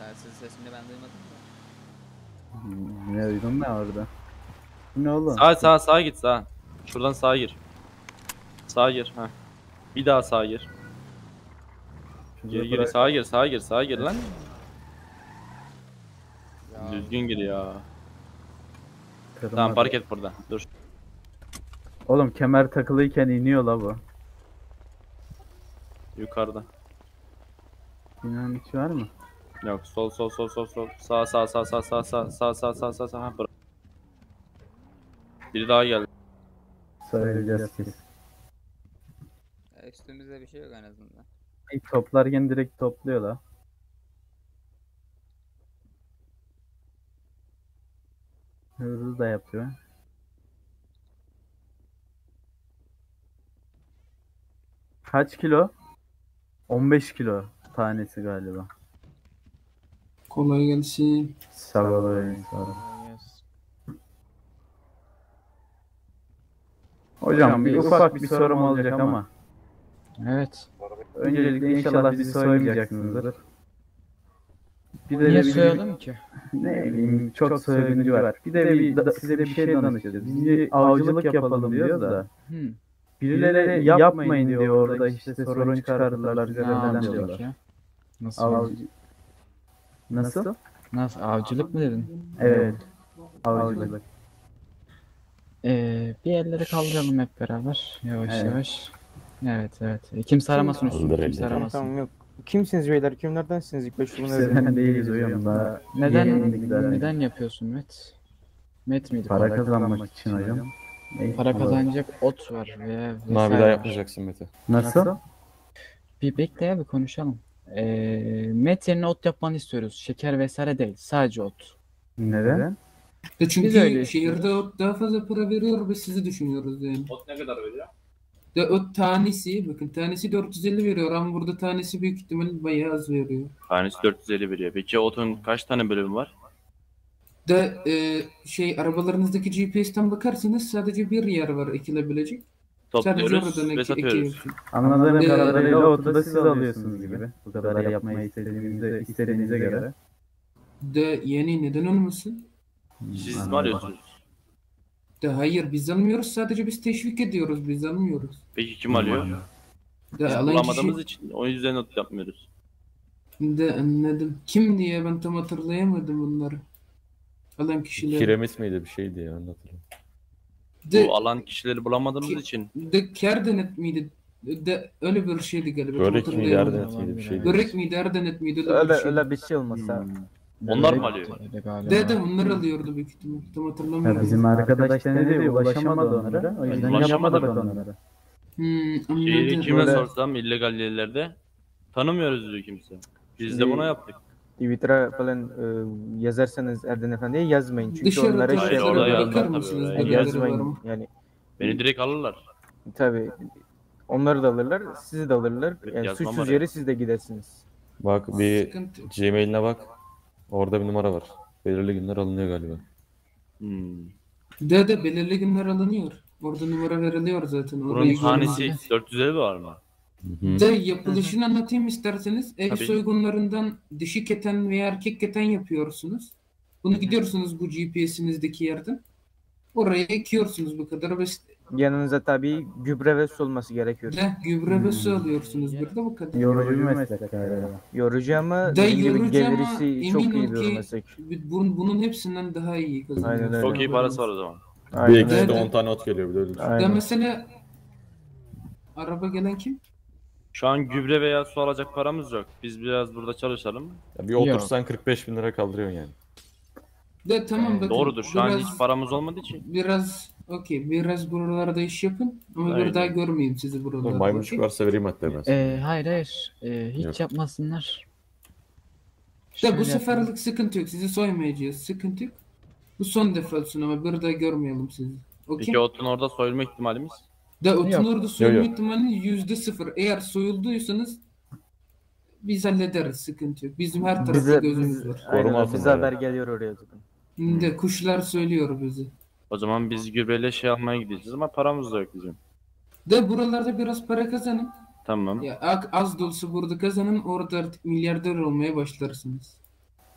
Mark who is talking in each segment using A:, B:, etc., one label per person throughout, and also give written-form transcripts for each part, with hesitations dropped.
A: Sizin sesini ben duymadım da.
B: Ne duydun ne orada? Ne oğlum?
C: Sağa git sağa. Şuradan sağa gir. Sağa gir. Ha. Bir daha sağa gir. Gir sağa gir lan.
A: Ya,
C: Düzgün gir ya.
B: Kırmadı.
C: Tamam park et burada. Dur.
B: Oğlum kemer takılıyken iniyor la bu.
C: Yukarıda.
B: Binanın içi var mı?
C: Yok sol. Sağ. Ha, bırak. Biri daha geldi.
B: Söyleyeceğiz ki.
A: üstümüzde bir şey yok en azından.
B: İlk toplarken direkt topluyor la. Hızlı da yapıyor. Kaç kilo? 15 kilo tanesi galiba.
D: Kolay gelsin.
B: Sağ olun. Hocam bir ufak bir sorum olacak ama.
E: Evet.
B: Öncelikle inşallah bizi soymayacaksınızdır. Bir de
E: Niye
B: ne bileyim,
E: soyalım ki?
B: ne bileyim çok soyguncu var. Bir de size bir şey danışacağız. Biz bir avcılık yapalım diyoruz da. Birileri yapmayın diyor orada işte sorun çıkarırlar
E: Ne
B: görevden
E: avcılık
B: diyorlar.
E: ya? Nasıl?
B: Avcı... Nasıl?
E: Nasıl? Avcılık mı dedin?
B: Evet. Avcılık.
E: Bir elleri kaldıralım hep beraber. Yavaş
B: Evet.
E: yavaş. Evet. Kimse aramasın üstünü. Kimse
F: Tamam,
E: aramasın.
F: tamam yok. Kimsiniz beyler? Kimlerdensiniz? İlk baş bunu
B: Kimseden değiliz hocam daha.
E: Neden yapıyorsun Met? Met miydi?
B: Para kazanmak için hocam.
E: Para kazanacak ot var veya
G: Bir daha
E: vesaire var.
G: yapmayacaksın Mete.
B: Nasıl?
E: Bir bekle ya bir konuşalım. Met yerine ot yapmanı istiyoruz. Şeker vesaire değil. Sadece ot.
B: Neden?
D: Çünkü
E: Biz öyle
D: şehirde ot daha fazla para veriyor ve sizi düşünüyoruz yani.
C: Ot ne kadar veriyor?
D: Ot tanesi, bakın tanesi 450 veriyor ama burada tanesi büyük ihtimal bayağı az veriyor.
C: Tanesi 450 veriyor. Peki otun kaç tane bölümü var?
D: Arabalarınızdaki GPS'ten bakarsanız sadece bir yer var ekilebilecek.
C: Topluyoruz ve satıyoruz.
B: Anladığım kadarıyla otu da siz alıyorsunuz gibi. Bu kadar yapmayı istediğinize göre.
D: Yani neden olmasın?
C: Siz mi arıyorsunuz?
D: Hayır biz almıyoruz, sadece biz teşvik ediyoruz, biz almıyoruz.
C: Peki kim alıyor? Biz
D: Alan
C: bulamadığımız için o yüzden not yapmıyoruz.
D: Anladım. Kim diye ben tam hatırlayamadım bunları. Alan kişiler.
G: Kiremit miydi bir şeydi ya anlatırım.
C: Bu alan kişileri bulamadığımız için.
D: Kerdenet miydi? Öyle bir şeydi galiba.
G: Börek miydi Erdenet miydi bir şeydi.
D: Börek miydi, Erdenet miydi?
F: Öyle bir şey olmasa.
C: Onlar mı alıyor?
E: Öyle galiba.
D: Onlar alıyordu büyük ihtimal. Tam
B: Ya
D: hatırlamıyorum.
B: bizim arkadaş denedi ulaşamadı onlara. O yüzden
C: Ulaşamadık
B: yapamadık onlara.
C: Şehri
D: Anladım.
C: kime sorsam illegal yerlerde tanımıyoruz diyor kimse. Biz de buna yaptık.
F: Twitter'a falan yazarsanız Erden Efendi'ye yazmayın. Çünkü
D: Dışarı
F: onlara
C: Hayır,
F: şey
C: orada
D: taraflara
C: yazmaz
D: bakar
C: tabii,
D: mısınız?
C: oraya
D: Birileri var
F: yazmayın.
D: mı?
F: Yani
C: Beni direkt alırlar.
F: tabii onları da alırlar, sizi de alırlar. Yani
C: Yazmam
F: suçsuz
C: oraya.
F: yere siz de gidersiniz.
G: Bak bir
D: Sıkıntı.
G: Gmail'ine bak. Orada bir numara var. Belirli günler alınıyor galiba.
D: Belirli günler alınıyor. Orada numara veriliyor zaten.
C: Bunun
D: Orayı
C: tanesi
D: görmeniz.
C: 450 var mı?
D: Yapılışını anlatayım isterseniz. Ev
C: Tabii.
D: soygunlarından dişi keten veya erkek keten yapıyorsunuz. Bunu gidiyorsunuz bu GPS'inizdeki yerden. Oraya ekiyorsunuz, bu kadar basit.
F: Yanınıza tabii gübre ve su olması gerekiyor.
D: Gübre ve su alıyorsunuz bir de bu kadar.
B: Yorucu bir meslek galiba.
F: Yorucu ama
D: Da
F: dediğim gibi
D: yorucu ama
F: gelirisi çok iyi
D: eminim
F: bir
D: ki
F: meslek.
D: bunun hepsinden daha iyi kazanıyor.
F: Aynen öyle.
C: Çok iyi parası var o zaman.
G: Bir
F: Aynen.
G: ekşide
D: Evet.
G: 10 tane ot geliyor bir de öyle düşün.
D: Da
F: Aynen.
D: mesela araba gelen kim?
C: Şu an gübre veya su alacak paramız yok. Biz biraz burada çalışalım.
G: Ya bir otursan 45 bin lira kaldırıyorsun yani.
D: Tamam bakın.
C: Doğrudur. Şu an
D: biraz-
C: hiç paramız olmadığı için.
D: Biraz buralarda iş yapın ama
C: Aynen.
D: bir daha görmeyeyim sizi buralarda.
G: Maymuncuk
D: okey?
G: varsa vereyim hatta ben sana.
E: Hayır. Hiç
G: Yok.
E: yapmasınlar.
D: Bu
E: Şöyle
D: seferlik sıkıntı yok. Sizi soymayacağız. Sıkıntı yok. Bu son defa olsun ama bir daha görmeyelim sizi. Okey?
C: Peki otun orada soyulma ihtimalimiz?
D: Otun
E: Yok.
D: orada soyulma
G: Yok, yok.
D: ihtimali %0. Eğer soyulduysanız biz hallederiz. Sıkıntı yok. Bizim her tarafta gözümüz var.
G: Koruma
F: Aynen,
G: altında
F: bize
G: ya.
F: haber geliyor oraya zaten.
D: Şimdi kuşlar söylüyor bizi.
C: O zaman biz gübreyle şey almaya gideceğiz ama paramız da yok bizim.
D: Buralarda biraz para kazanın.
C: Tamam.
D: Ya az da olsa burada kazanın. Orada artık milyarder olmaya başlarsınız.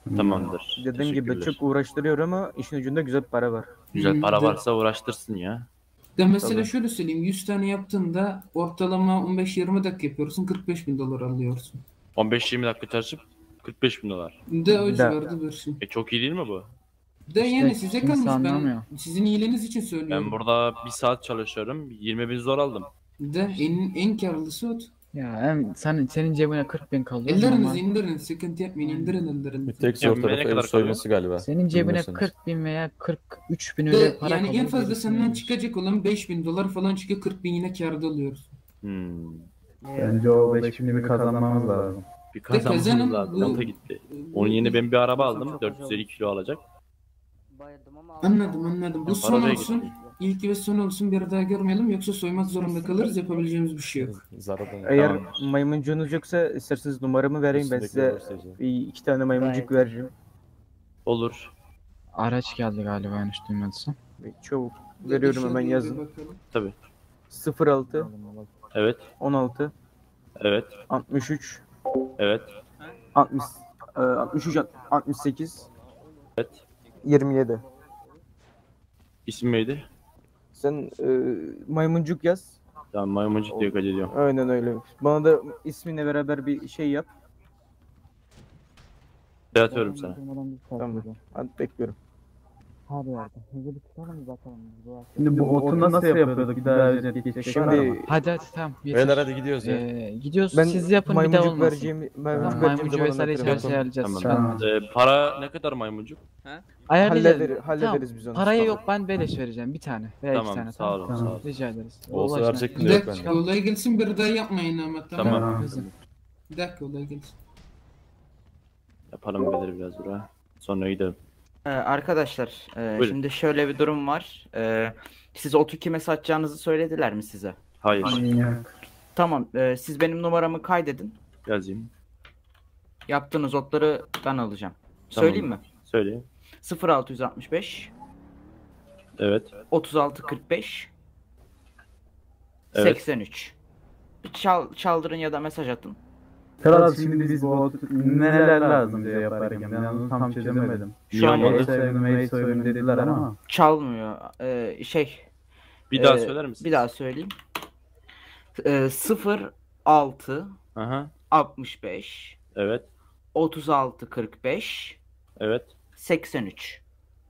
C: Tamamdır.
F: Dediğim gibi
C: Teşekkürler.
F: çok uğraştırıyor ama işin ucunda güzel para var.
C: Güzel para
D: De-
C: varsa uğraştırsın ya.
D: De mesela
F: Tabii.
D: şöyle söyleyeyim, 100 tane yaptığında ortalama 15-20 dakika yapıyorsun, 45.000 dolar alıyorsun.
C: 15-20 dakika çalışıp 45 bin dolar.
D: De o
F: Da-
D: civarda bir şey.
C: Çok iyi değil mi bu?
D: De yani size
E: kimse
D: kalmış, ben
E: anlamıyor.
D: sizin iyiliğiniz için söylüyorum.
C: Ben burada 1 saat çalışıyorum. 20 bin zor aldım.
D: De en karlısı o.
E: Ya senin cebine 40.000 kalıyor
D: Ellerinizi
E: ama
D: indirin, sıkıntı yapmayın, indirin
G: Bir
D: ellerinizi.
G: tek zor
C: Cebime ne
G: tarafı
C: kadar
G: ev soyması galiba.
E: senin cebine
G: Bilmiyorsanız.
E: 40.000 veya 43.000 öyle
D: De,
E: para
D: yani en
E: kalıyor.
D: fazla
E: gerisini
D: senden
E: ödüyorsun.
D: çıkacak olan 5.000 dolar falan çıkıyor, 40.000 yine kârda oluyoruz.
C: Hmm.
B: Bence o 5.000'i bir kazanmamız lazım.
C: Bir
D: kazanın,
C: kazanmamız lazım.
D: bu-
C: Yalta gitti. Onun yerine ben bir araba aldım. 450 kilo alacak.
D: Anladım. Bu
C: Ya
D: son
C: paraya
D: olsun.
C: gitti.
D: İlk ve son olsun, bir daha görmeyelim, yoksa soymak zorunda kalırız, yapabileceğimiz bir şey yok.
G: Zarardan.
F: Eğer
C: Tamam.
F: maymuncuğunuz yoksa isterseniz numaramı vereyim, ben size bir 2 tane maymuncuk vereceğim.
C: Olur.
E: Araç geldi galiba yanlış duymadıysam.
F: Çabuk veriyorum, hemen
D: Dışarıda bir
F: yazın.
D: bakalım.
C: Tabii.
F: 06
C: Evet.
F: 16
C: Evet.
F: 63
C: Evet.
F: 60 63 68
C: Evet.
F: 27.
C: İsim neydi?
F: Sen maymuncuk yaz.
C: Tamam, maymuncuk diye kaydediyorum.
F: Aynen öyle. Bana da isminle beraber bir şey yap.
C: Şey atıyorum sana.
F: Tamam. Hadi bekliyorum.
E: Her yerde. Hızlı bir tutalım bakalım.
B: Şimdi bu otu nasıl yapıyorduk? Bir daha özet geçecek var mı?
F: Şimdi
E: Hadi tamam yeter.
G: Beyler hadi gidiyoruz ya.
E: Gidiyoruz
F: ben
E: siz yapın bir daha
F: maymuncuk
E: olmasın.
F: vereceğim, maymuncuk
E: Tamam,
F: vereceğim
E: maymuncu
F: zaman
E: vesaire
F: hatırlatın.
E: içerisi ayarlayacağız.
C: Tamam.
E: Çıkarmaz.
C: Para ne kadar maymuncuk?
E: Ayarlayacağız.
F: Hallederiz biz onu.
E: Parayı
F: Tamam.
E: yok, ben beleş vereceğim bir tane veya iki
C: Tamam,
E: tane.
C: sağ olun, sağ olun.
E: Rica ederiz.
G: Olsa
E: Allah aşkına.
G: verecektim de yok
D: Bir
G: bende.
D: dakika, olay gelsin, bir daha yapmayın ama, tamam.
C: Tamam.
E: Hızlı.
D: Bir dakika, olay gelsin.
C: Yapalım bedir biraz buraya. Sonra gidelim.
H: Arkadaşlar,
C: Buyurun.
H: şimdi şöyle bir durum var. Siz otu kime satacağınızı söylediler mi size?
C: Hayır.
H: Tamam, siz benim numaramı kaydedin.
C: Yazayım.
H: Yaptığınız otları ben alacağım.
C: Tamam.
H: Söyleyeyim mi?
C: Söyleyeyim.
H: 0665
C: Evet.
H: 36 45
C: Evet.
H: 83. Bir çaldırın ya da mesaj atın.
B: Kral şimdi biz bu otu neler lazım diye yaparken ben onu tam çözemedim.
C: Niye
H: an
C: olmadı?
B: Ev soyunu dediler ama.
H: Çalmıyor.
C: Bir daha
H: e,
C: söyler misin?
H: Bir daha söyleyeyim. 06
C: Aha.
H: 65
C: Evet.
H: 36 45
C: Evet.
H: 83.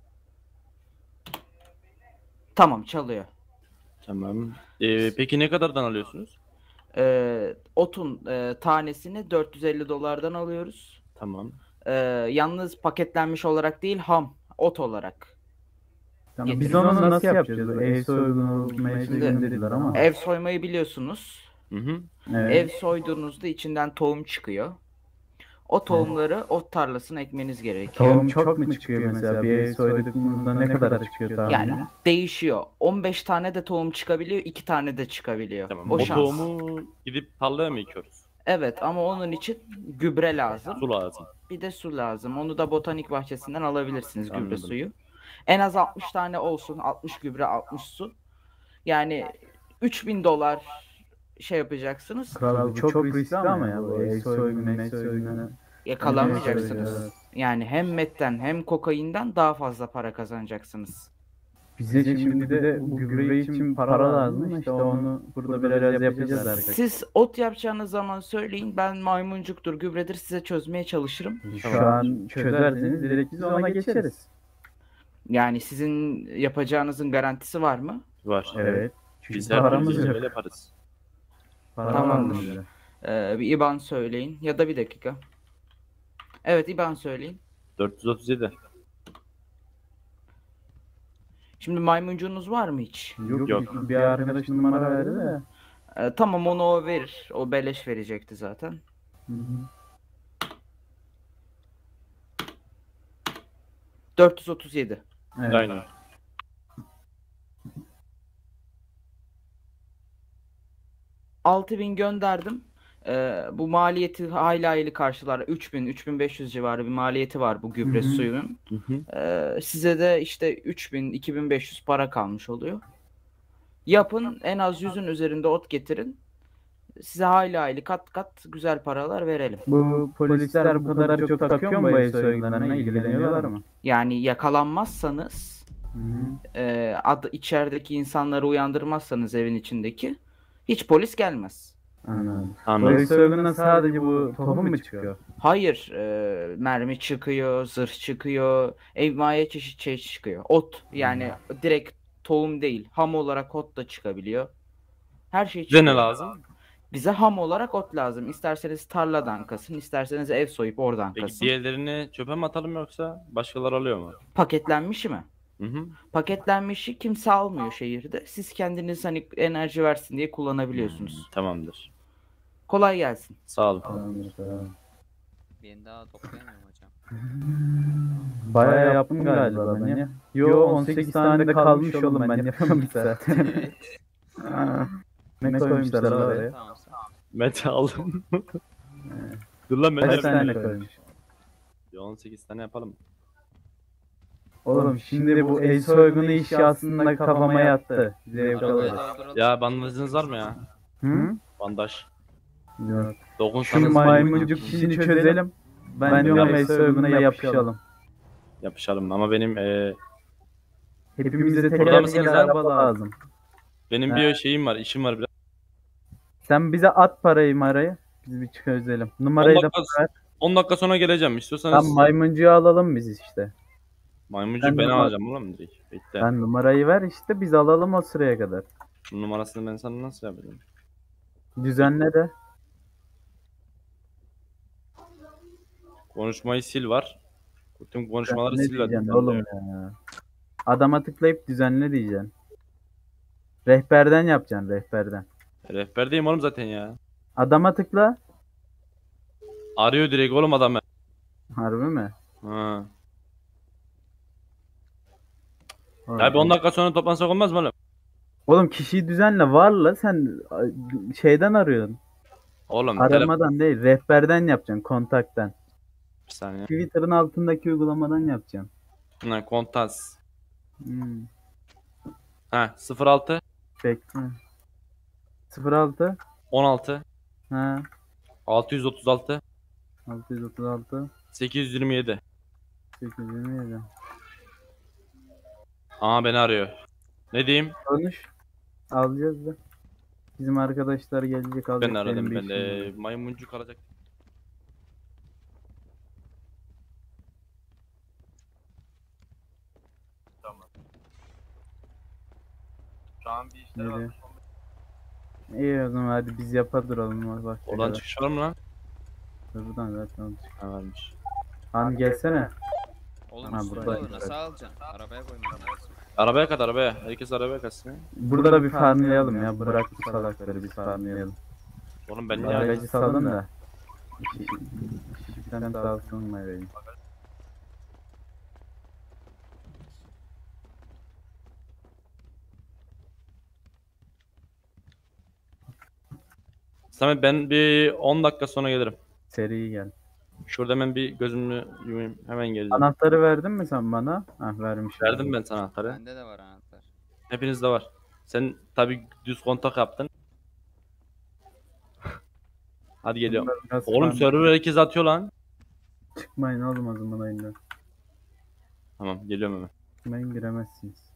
H: Tamam, çalıyor.
C: Tamam. Peki ne kadardan alıyorsunuz?
H: Otun tanesini 450 dolardan alıyoruz.
C: Tamam.
H: Yalnız paketlenmiş olarak değil, ham ot olarak.
B: Yani biz onu nasıl yapacağız? Ev soygunu dediler ama.
H: Ev soymayı biliyorsunuz.
C: Hı hı.
B: Evet.
H: Ev soyduğunuzda içinden tohum çıkıyor. O tohumları ot tarlasına ekmeniz gerekiyor.
B: Tohum çok mu çıkıyor mesela? Bir ev soyduğumuzda ne kadar çıkıyor tahminen?
H: Yani değişiyor. 15 tane de tohum çıkabiliyor, 2 tane de çıkabiliyor.
C: Tamam.
H: O
C: O
H: şans.
C: tohumu gidip tarlaya mı ekiyoruz?
H: Evet, ama onun için gübre lazım.
C: Su lazım.
H: Bir de su lazım. Onu da botanik bahçesinden alabilirsiniz, gübre
C: Anladım.
H: suyu. En az 60 tane olsun. 60 gübre, 60 su. Yani 3.000 dolar şey yapacaksınız.
B: Kral bu çok riskli ama ya bu ev soygunu.
H: Yakalanmayacaksınız.
B: Evet.
H: Yani hem metten hem kokainden daha fazla para kazanacaksınız.
B: Bize şimdi de bu gübre için para lazım. İşte onu burada biraz yapacağız arkadaşlar.
H: Siz ot yapacağınız zaman söyleyin. Ben maymuncuktur, gübredir, size çözmeye çalışırım.
B: Şu an çözerseniz direkt biz ona geçeriz.
H: Yani sizin yapacağınızın garantisi var mı?
C: Var.
B: Evet.
C: Biz
B: Çünkü
C: her
B: paramız
C: türlü
B: yok.
C: böyle yaparız.
B: Para
H: Tamamdır.
B: lazım bize.
H: Bir IBAN söyleyin. Ya da bir dakika. Evet, IBAN söyleyin.
C: 437.
H: Şimdi maymuncuğunuz var mı hiç?
B: Yok,
C: Yok.
B: bir arkadaş numara verdi de.
H: Tamam, onu o verir. O beleş verecekti zaten.
B: Hı hı.
H: 437.
B: Evet.
C: Aynen.
H: $6.000 gönderdim. Bu maliyeti hayli hayli karşılar. 3.000-3.500 civarı bir maliyeti var bu gübre
B: Hı hı.
H: suyunun.
C: Hı hı.
H: Size de işte 3.000-2.500 para kalmış oluyor. Yapın, en az 100'ün üzerinde ot getirin. Size hayli kat kat güzel paralar verelim.
B: Bu polisler bu kadar çok takıyor mu bu ev soygunlarına, ilgileniyorlar mı?
H: Yani yakalanmazsanız, içerideki insanları uyandırmazsanız evin içindeki hiç polis gelmez.
B: Anladım. Bu
C: Anladım.
B: ev soygununa sadece bu tohum mu çıkıyor?
H: Hayır, mermi çıkıyor, zırh çıkıyor, envai çeşit şey çıkıyor. Ot yani direkt tohum değil, ham olarak ot da çıkabiliyor. Her şey
C: Size
H: çıkıyor.
C: ne lazım?
H: Bize ham olarak ot lazım. İsterseniz tarladan kasın, isterseniz ev soyup oradan
C: Peki
H: kasın.
C: diğerlerini çöpe mi atalım yoksa başkaları alıyor mu?
H: Paketlenmiş mi?
C: Hı hı.
H: Paketlenmişi kimse almıyor şehirde. Siz kendiniz hani enerji versin diye kullanabiliyorsunuz.
C: Tamamdır.
H: Kolay gelsin.
C: Sağ olun.
B: Tamamdır, tamam.
A: Ben daha toplayamıyorum hocam.
B: Bayağı yaptım galiba ben ya. Yo 18 tane de kalmış oğlum, ben yapamadım zaten. Ne koymuşlar lan oraya?
A: Tamam sağ ol.
C: Mete aldım. Dur lan
B: Kaç
C: Mete.
B: tane koymuş?
C: 18 tane yapalım.
B: Oğlum şimdi bu el soygunu işi aslında kafama yattı. Zevk
A: Arabayı
B: alırız.
A: dolduralım.
C: Ya bandajınız var mı ya?
B: Hı?
C: Bandaj.
B: Yok. Şu
C: Dokunsanız
B: maymuncuk işini çözelim. Ben diyorum el soyguna yapışalım.
C: yapışalım ama benim
B: Hepimize
C: Burada
B: teker
C: mısınız
B: teker
C: lan?
B: araba lazım.
C: benim bir şeyim var, işim var biraz.
B: Sen bize at parayı marayı. Biz bir çözelim. Numarayı
C: 10
B: da
C: dakika,
B: ver.
C: 10 dakika sonra geleceğim. İstiyorsanız
B: Tam maymuncuyu alalım biz işte.
C: maymuncu
B: Ben
C: ben
B: numara-
C: alacağım oğlum direkt. Bekle.
B: Sen numarayı ver işte, biz alalım o sıraya kadar.
C: Bunun numarasını ben sana nasıl yapayım?
B: Düzenle de.
C: Konuşmayı sil var. Tüm konuşmaları
B: Ne
C: sil var.
B: diyeceksin oğlum ya? Adama tıklayıp düzenle diyeceksin. Rehberden yapacaksın, rehberden.
C: Rehberdeyim oğlum zaten ya.
B: Adama tıkla.
C: Arıyor direkt oğlum adam.
B: Harbi mi?
C: Ha. Ya bir 10 dakika sonra toplansak olmaz mı oğlum?
B: Oğlum kişiyi düzenle, varla sen şeyden arıyorsun.
C: Oğlum telefon
B: Aramadan değil, rehberden yapacaksın, kontaktan.
C: bir saniye.
B: Twitter'ın altındaki uygulamadan yapacaksın.
C: Ha, kontas.
B: Hmm.
C: Ha 06
B: Bekle. 06
C: 16
B: ha
C: 636
B: 636
C: 827.
B: 827.
C: Aa beni arıyor. Ne diyeyim?
B: Konuş. Alacağız da. Bizim arkadaşlar gelecek, alacak.
C: Ben aradım
B: benim bir
C: ben
B: işim
C: de
B: var.
C: maymuncu kalacak. Tamam. Şu an bir işler
B: Nereye?
C: var.
B: İyi o zaman, hadi biz yapar duralım. Bak,
C: Oradan çıkış var mı lan?
B: buradan zaten olacak.
C: Ha varmış.
B: Han gelsene.
A: Oğlum
B: Ha,
A: üstünde
B: buradayım
A: olur. Nasıl
B: zaten.
A: alacaksın? Arabaya koyman lazım.
C: Arabaya kat arabaya. Herkes arabaya katsın.
B: Burada da bir farmlayalım ya. Bırak bu salakları, biz farmlayalım.
C: Oğlum ben niye
B: Aracı salın da. Sen salsın Mayve'yi.
C: Samet ben bir 10 dakika sonra gelirim.
B: Seri gel.
C: Şurada hemen bir gözümü yumayım. Hemen geleceğim.
B: Anahtarı verdin mi sen bana? Hah, vermişim.
C: Verdim ben sana anahtarı.
A: Bende de var anahtar.
C: Hepinizde var. Sen tabi düz kontak yaptın. Hadi geliyorum.
B: Bunlar biraz
C: Oğlum
B: farm-
C: server herkes atıyor lan.
B: Çıkmayın oğlum o zaman oyundan.
C: Tamam geliyorum hemen.
B: Çıkmayın, giremezsiniz.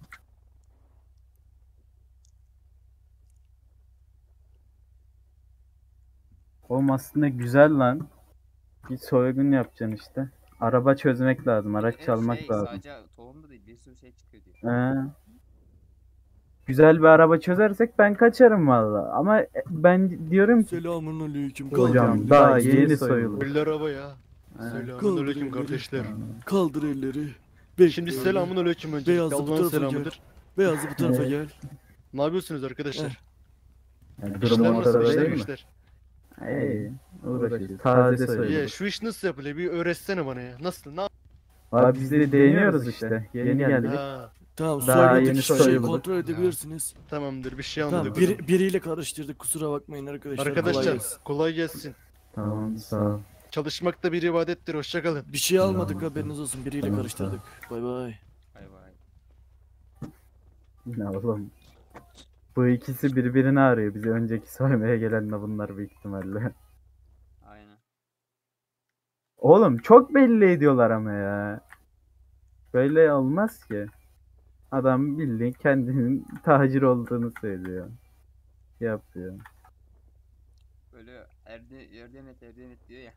B: Oğlum aslında güzel lan. Bir soygun yapacaksın işte. Araba çözmek lazım, araç çalmak lazım.
A: Sadece tohum da değil, bir sürü şey çıkıyor diyor.
B: Güzel bir araba çözersek ben kaçarım valla. Ama ben diyorum ki
I: Selamünaleyküm.
B: hocam daha yeni soyulur.
J: Eller araba ya.
B: Ha.
J: Selamünaleyküm kardeşler.
I: Kaldır elleri. Bekle.
J: Şimdi selamünaleyküm önce.
I: Beyazlı bu
J: Allah'ın
I: tarafa
J: selamıdır.
I: Beyazlı bu tarafa gel.
J: Ne yapıyorsunuz arkadaşlar?
B: Yani
J: İşler
B: durum
J: nasıl?
B: ortada
J: İşler
B: değil mi?
J: işler.
B: Hey, uğraşıyoruz. Taze
J: Ya
B: soyulur.
J: şu iş nasıl yapılıyor? Bir öğretsene bana ya. Nasıl? Ne yap-
B: Abi biz de deniyoruz işte. Yeni geldik.
J: Ha,
I: Tamam
B: Daha
I: soyduk
B: yeni
I: şeyi
B: soyuldu.
I: kontrol edebilirsiniz.
J: tamamdır bir şey
I: Tamam
J: anladık.
I: biriyle karıştırdık kusura bakmayın arkadaşlar. kolay
J: Arkadaşlar
I: gelsin.
J: kolay gelsin.
B: Tamam, sağ ol.
J: Çalışmak da bir ibadettir. Hoşça kalın.
I: Bir şey almadık haberiniz olsun biriyle
B: Tamam,
I: karıştırdık. Bay bay.
A: Bay bay.
B: Ne oğlum? Bu ikisi birbirini arıyor. Bizi önceki soymaya gelenler bunlar büyük ihtimalle.
A: Aynen.
B: Oğlum çok belli ediyorlar ama ya. Böyle olmaz ki. Adam bildiğin kendinin tacir olduğunu söylüyor. Yapıyor.
A: Böyle Erdenet diyor ya.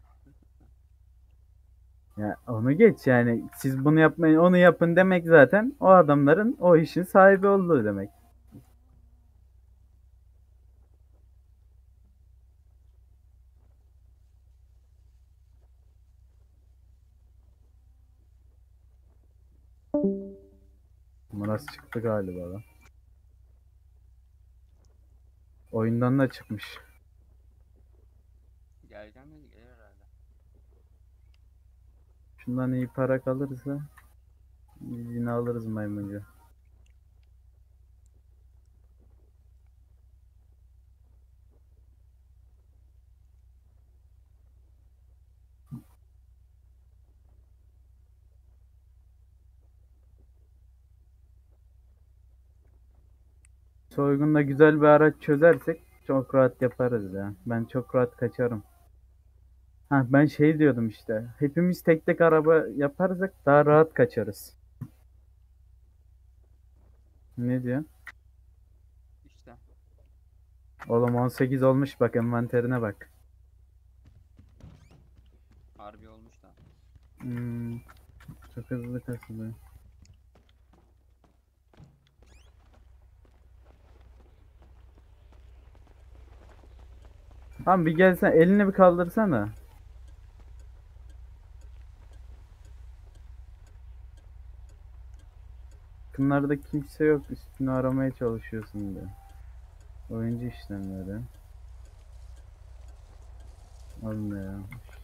B: Ya onu geç yani. Siz bunu yapmayın, onu yapın demek zaten o adamların o işin sahibi olduğu demek. Murat çıktı galiba lan. Oyundan da çıkmış.
A: Geleceğim dedi, gelir herhalde.
B: Şundan iyi para kalırsa biz yine alırız maymuncu. Soygunda güzel bir araç çözersek çok rahat yaparız ya. Ben çok rahat kaçarım. Ha ben şey diyordum işte. Hepimiz tek tek araba yaparsak daha rahat kaçarız. Ne diyor?
A: İşte.
B: Oğlum 18 olmuş bak envanterine bak.
A: Harbi olmuş da.
B: Hmm, çok hızlı kasılıyor. Tamam bir gelsen elini bir kaldırsana. Bunlarda kimse yok üstünü aramaya çalışıyorsun diyor. Oyuncu işlemleri. Olmuyor.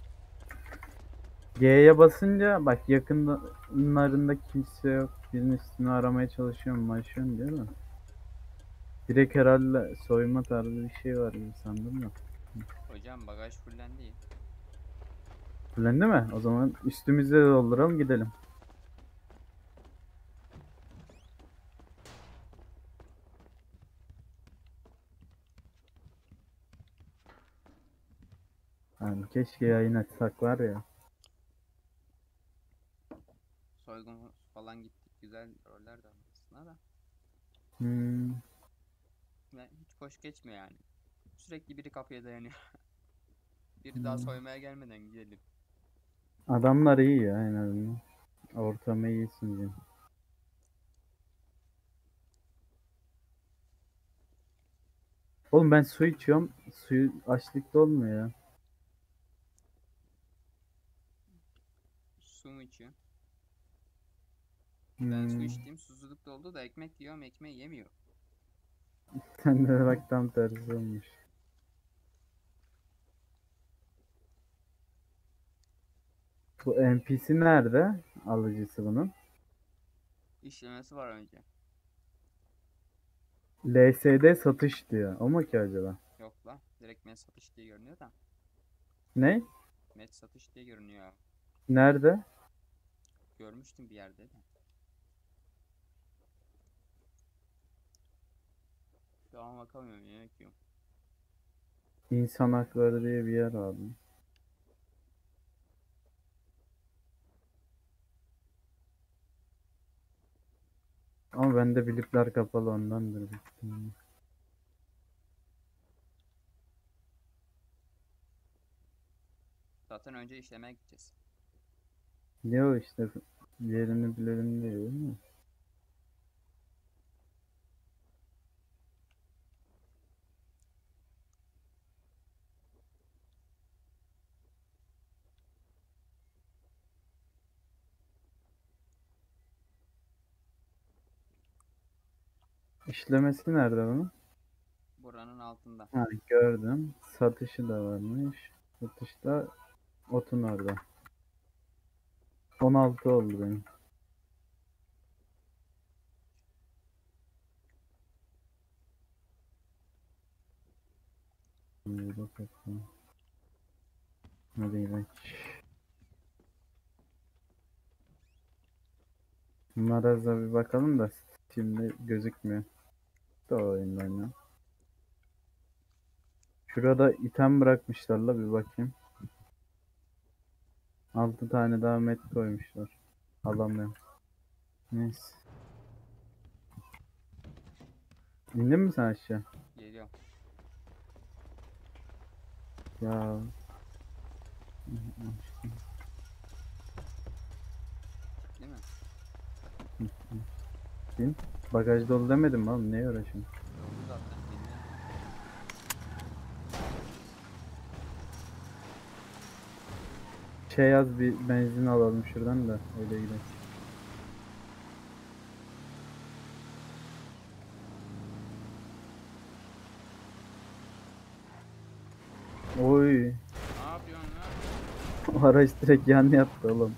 B: G'ye basınca bak yakınlarında kimse yok. Birinin üstünü aramaya çalışıyorum maşıyorum değil mi? Direkt herhalde soyma tarzı bir şey var gibi sandım da.
A: Hocam bagaj fullendi.
B: Fullendi mi? O zaman üstümüzde de dolduralım gidelim. Yani keşke yayın açsak var ya.
A: Soygun falan gittik. Güzel roller de aslında da.
B: Hmm,
A: Ben hiç hoş geçmiyor yani. Sürekli biri kapıya dayanıyor. Biri daha soymaya gelmeden gidelim.
B: adamlar iyi ya en azından. Ortamı iyi sunuyor. Oğlum ben su içiyorum. Suyu açlıkta olmuyor ya.
A: Su mu içiyor? Ben su
B: Hmm.
A: içtiğim susuzluk doldu da ekmek yiyorum, ekmeği yemiyor.
B: Sen de bak tam tersi olmuş. Bu NPC nerede? Alıcısı bunun.
A: İşlemesi var önce.
B: LSD satış diyor. O mu ki acaba?
A: Yok la. Direkt met satış diye görünüyor da.
B: Ne?
A: Met satış diye görünüyor.
B: Nerede?
A: Görmüştüm bir yerde de. Şu an bakamıyorum, yemek yiyorum.
B: İnsan Hakları diye bir yer vardı. Ama bende bilipler kapalı ondandır büyük ihtimalle.
A: Zaten önce işlemeye gideceğiz.
B: Yok işte yerini bilelim diyor değil mi? İşlemesi nerede bunun?
A: Buranın altında.
B: Ha gördüm. Satışı da varmış. Satışta otun orada. 16 oldu benim. Hadi gidelim. Bunlara da bir bakalım da şimdi gözükmüyor. da o oyundan ya. Şurada item bırakmışlar la, bir bakayım. 6 tane daha met koymuşlar. Alamıyorum. Neyse. İndin mi sen aşağı?
A: Geliyorum.
B: Ya.
A: Değil mi?
B: Bagaj dolu demedim mi oğlum? Neye uğraşıyorsun?
A: Oldu zaten. Bilmiyorum.
B: Şey yaz, bir benzin alalım şuradan da öyle gidelim. Oy.
A: Ne yapıyorsun ya?
B: O araç direkt yan yattı oğlum.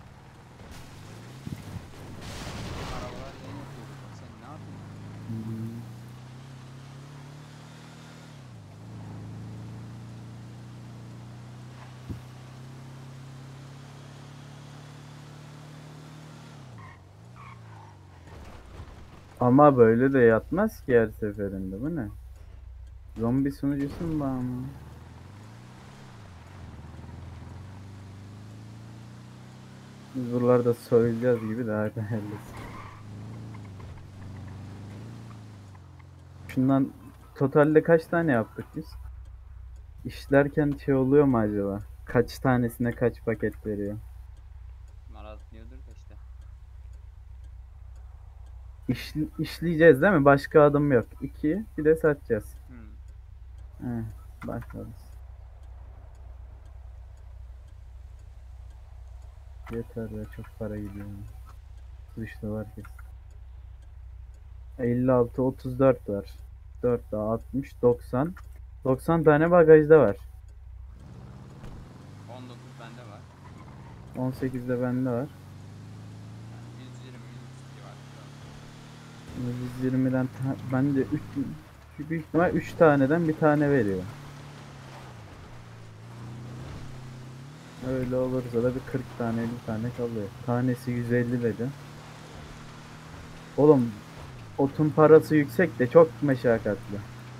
A: Arabalar yeni yapıyoruz. Bak sen ne yapıyorsun?
B: Hmm. Ama böyle de yatmaz ki her seferinde. Bu ne? Zombi sunucusu mu bağımlı? Biz buralarda soyulacağız gibi de hadi hayırlısı. Şundan totalde kaç tane yaptık biz? İşlerken şey oluyor mu acaba? Kaç tanesine kaç paket veriyor?
A: Maratlıyordur da işte.
B: İşleyeceğiz değil mi? Başka adım yok. 2 bir de satacağız.
A: Hmm.
B: Başlarız. Yeter ya, çok para gidiyor. Dışta var kesin. 56, 34 var. 4 daha 60, 90. 90 tane bagajda var.
A: 19 bende var.
B: 18 de bende var.
A: Yani 120 130 civarı.
B: 120'den bence 3, büyük ihtimal 3 taneden bir tane veriyor. Öyle olursa da bir 40 tane 50 tane kalıyor. Tanesi 150 dedi. Oğlum otun parası yüksek de çok meşakkatli.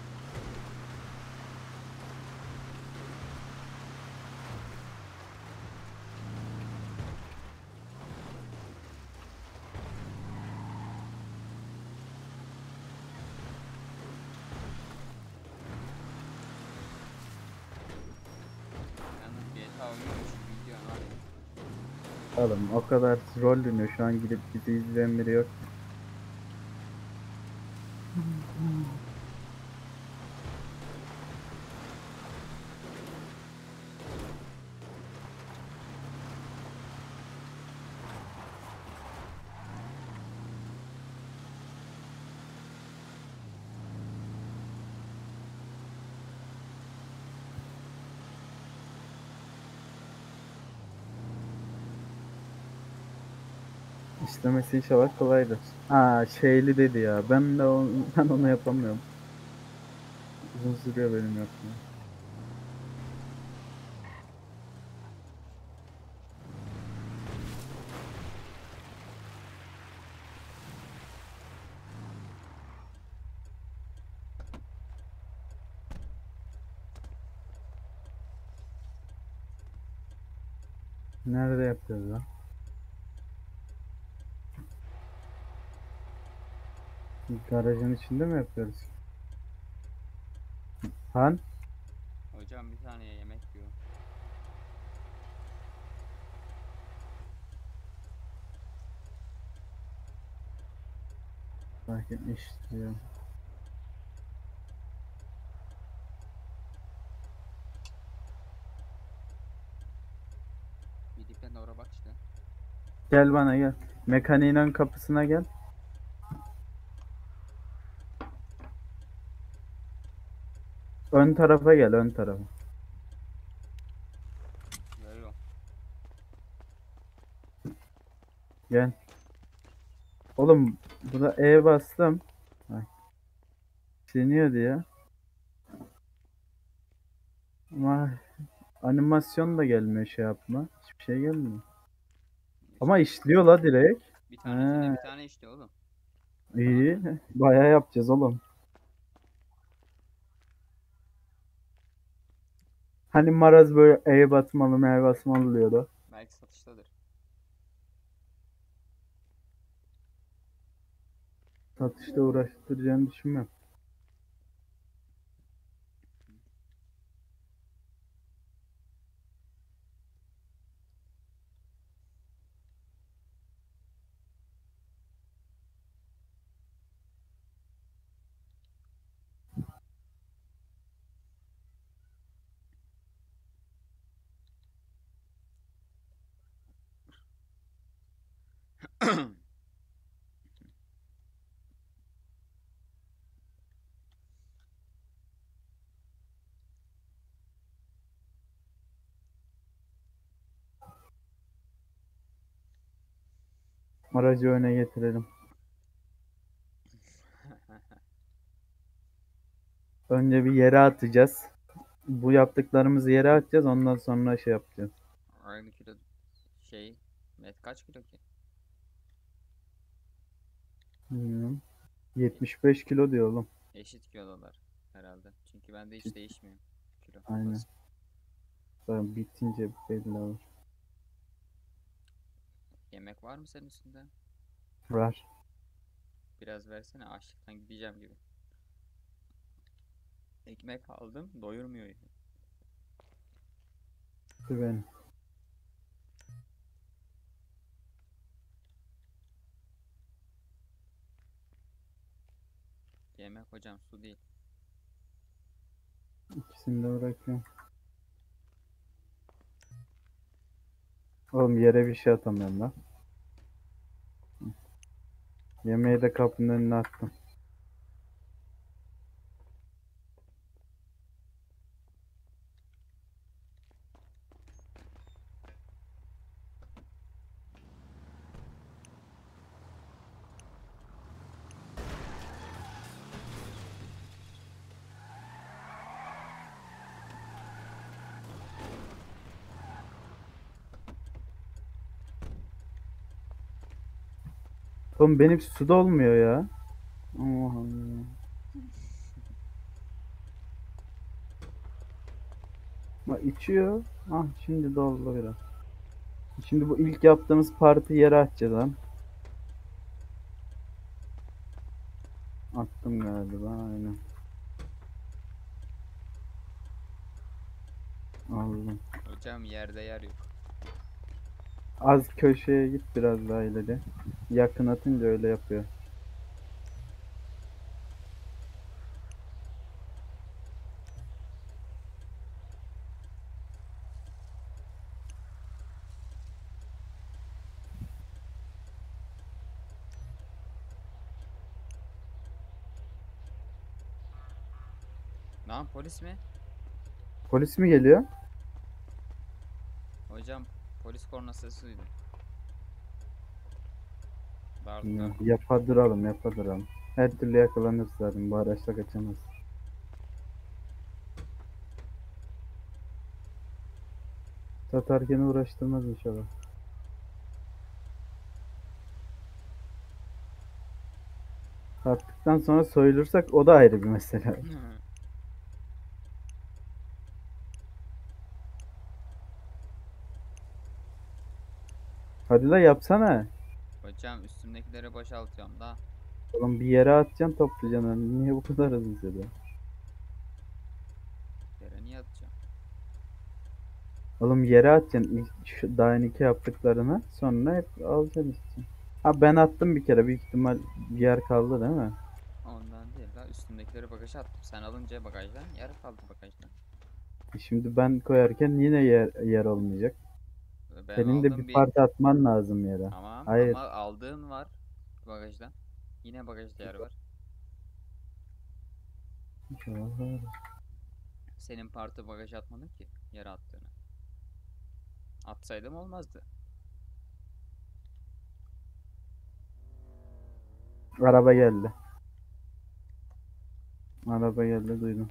A: Yalnız GTA oynuyormuş gibi gidiyor lan.
B: Oğlum o kadar rol dönüyor, şu an gidip bizi izleyen biri yok. İşlemesi inşallah kolaydır. Aa, şeyli dedi ya. Ben onu yapamıyorum. Uzun sürüyor benim yapmam. Nerede yapıyoruz lan? Garajın içinde mi yapıyoruz? Han?
A: Hocam bir saniye yemek yiyor.
B: Bakın işte.
A: Bir dipten doğru bak işte.
B: Gel bana gel. Mekaniğin ön kapısına gel. Ön tarafa gel, ön tarafa.
A: Görüyorum.
B: Gel. Oğlum burada E bastım. Ay. Siliniyordu ya. Ama animasyon da gelmiyor, şey yapma. Hiçbir şey gelmiyor. Ama işliyor la direkt.
A: Bir tanesine
B: He.
A: bir tane işte oğlum.
B: İyi. Bayağı yapacağız oğlum. Hani Maraz böyle E basmalı, M basmalı diyordu.
A: Belki satıştadır.
B: Satışta uğraştıracağını düşünmüyorum. Aracı öne getirelim. Önce bir yere atacağız. Bu yaptıklarımızı yere atacağız. Ondan sonra şey yapacağız.
A: Aynı kilo şey. Met kaç kilo ki?
B: Bilmiyorum. 75 kilo diyor oğlum.
A: Eşit kilolar herhalde. Çünkü bende hiç değişmiyor kilo.
B: Aynen.
A: Basit.
B: Sonra bitince belli olur.
A: Yemek var mı senin üstünde?
B: Var.
A: Biraz versene, açlıktan gideceğim gibi. Ekmek aldım, doyurmuyor yani.
B: Dur benim.
A: Yemek hocam, su değil.
B: İkisini de bırakıyorum. Oğlum yere bir şey atamıyorum lan. Yemeği de kapının önüne attım. Oğlum benim suda olmuyor ya. Allah Allah. Bak içiyor. Ah şimdi doldu biraz. Şimdi bu ilk yaptığımız parti yere atacağız lan. Attım galiba aynen. Aldım.
A: Hocam yerde yer yok.
B: Az köşeye git biraz daha ileri. Yakın atınca öyle yapıyor.
A: Lan polis mi?
B: Polis mi geliyor?
A: Hocam polis korna sesi duydum. Dardı.
B: Yapadıralım yapadıralım. Her türlü yakalanırız zaten. Bu araçla kaçamaz. Satarken uğraştırmaz inşallah. Sattıktan sonra soyulursak o da ayrı bir mesele. Hadi la yapsana.
A: Hocam üstümdekileri boşaltıyorum da.
B: Oğlum bir yere atacaksın toplayacaksın. Hani niye bu kadar hızlı söylüyor?
A: Yere niye atacağım?
B: Oğlum yere atacaksın ilk daha önce yaptıklarını sonra hep alacaksın işte. Ha ben attım bir kere büyük ihtimal bir yer kaldı değil mi?
A: Ondan değil la, üstümdekileri bagaja attım. Sen alınca bagajdan yer kaldı bagajdan.
B: Şimdi ben koyarken yine yer olmayacak.
A: Ben
B: Senin de
A: aldım
B: bir parça atman lazım yere.
A: Tamam
B: Hayır.
A: ama aldığın var bagajdan. Yine bagajda yer var. Senin partı bagaja atmadım ki yere attığını. Atsaydım olmazdı.
B: Araba geldi. Araba geldi duydum.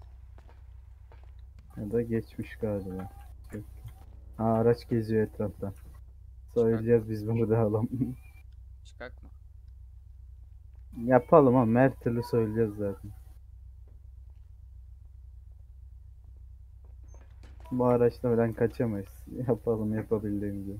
B: Ya da geçmiş galiba. Yok. Ha araç geziyor etrafta. Söyleyeceğiz biz bunu da alalım.
A: Çıkak mı?
B: Yapalım ama her türlü söyleyeceğiz zaten. Bu araçla falan kaçamayız. Yapalım yapabildiğimizi.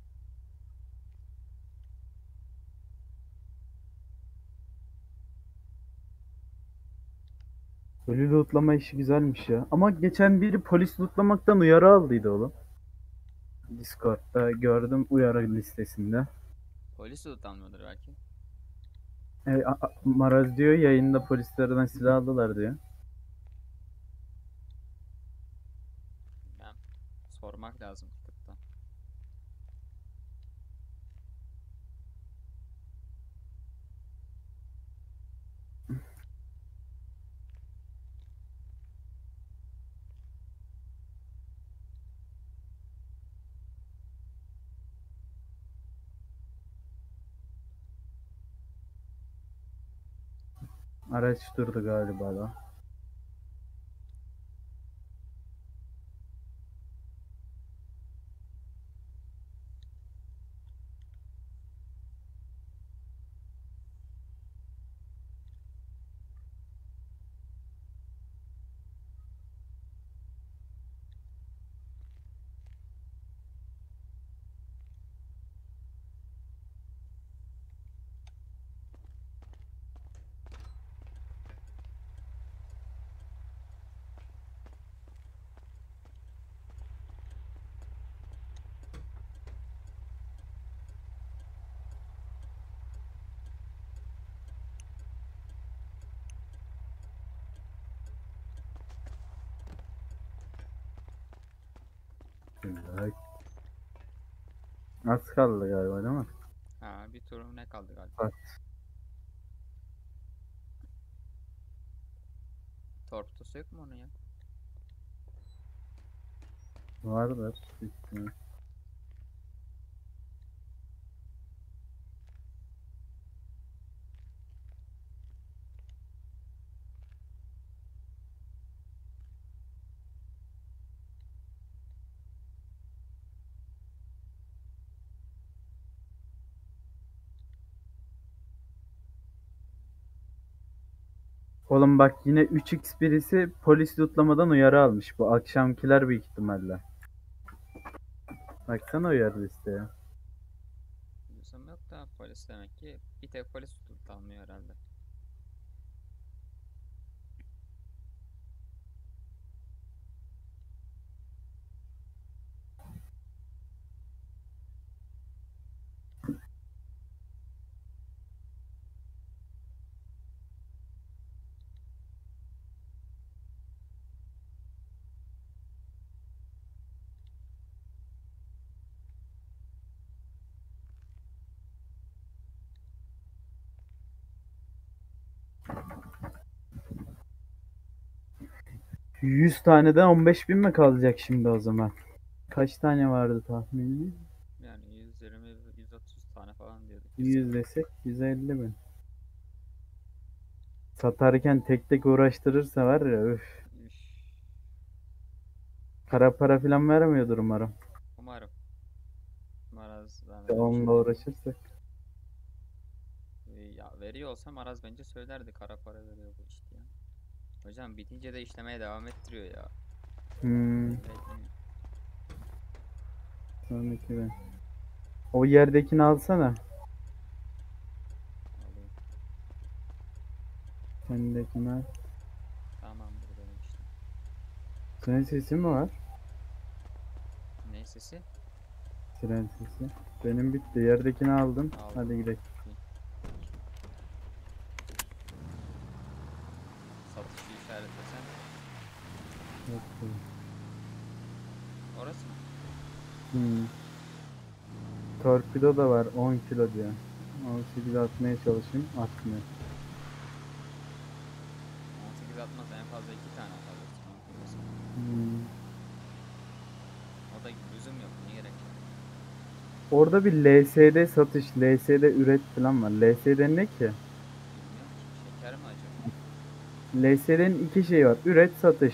B: Ölü lootlama işi güzelmiş ya. Ama geçen biri polis lootlamaktan uyarı aldıydı oğlum. Discord'da gördüm uyarı listesinde.
A: Polis de utanmıyordur belki.
B: Maraz diyor yayında polislerden silah aldılar diyor.
A: Ben sormak lazım tıpta.
B: Araç durdu galiba da. Güzel. Az kaldı galiba değil mi?
A: Ha, bir tur ne kaldı galiba?
B: Bak.
A: Torpidosu yok mu onun ya?
B: Vardır. Büyük ihtimal. Oğlum bak yine 3x birisi polis lootlamadan uyarı almış. Bu akşamkiler büyük ihtimalle. Baksana uyarı listeye.
A: Lüzum yok da polis demek ki bir tek polis tutuklanmıyor herhalde.
B: Yüz taneden 15.000 mi kalacak şimdi o zaman? Kaç tane vardı tahmini?
A: Yani 120-130 tane falan diyorduk.
B: 100 desek 150.000. Satarken tek tek uğraştırırsa var ya üf.
A: Üf,
B: Kara para falan vermiyordur umarım.
A: umarım. Maraz'dan
B: İşte
A: öyle bir
B: onunla
A: şey.
B: uğraşırsak.
A: Ya veriyor olsa Maraz bence söylerdi kara para veriyor bu işte ya. Hocam bitince de işlemeye devam ettiriyor ya. Bekleyin.
B: Sonraki ben. O yerdekini alsana.
A: Alayım.
B: Sendekini al.
A: Tamam bu benim işte.
B: Tren sesi mi var?
A: Ne sesi?
B: Tren sesi. Benim bitti. Yerdekini aldım.
A: Aldım.
B: Hadi gidelim.
A: Satışı işaretlesen.
B: Yok, değil.
A: Orası mı?
B: Torpido da var 10 kilo diyor. 18 atmaya çalışayım. Atmıyor.
A: 18 atmaz en fazla 2 tane atar. O da lüzum yok. Niye gerek yok?
B: Orada bir LSD satış, LSD üret falan var. LSD ne ki?
A: Bilmiyorum ki. Şeker mi acaba?
B: LSD'nin iki şeyi var. Üret, satış.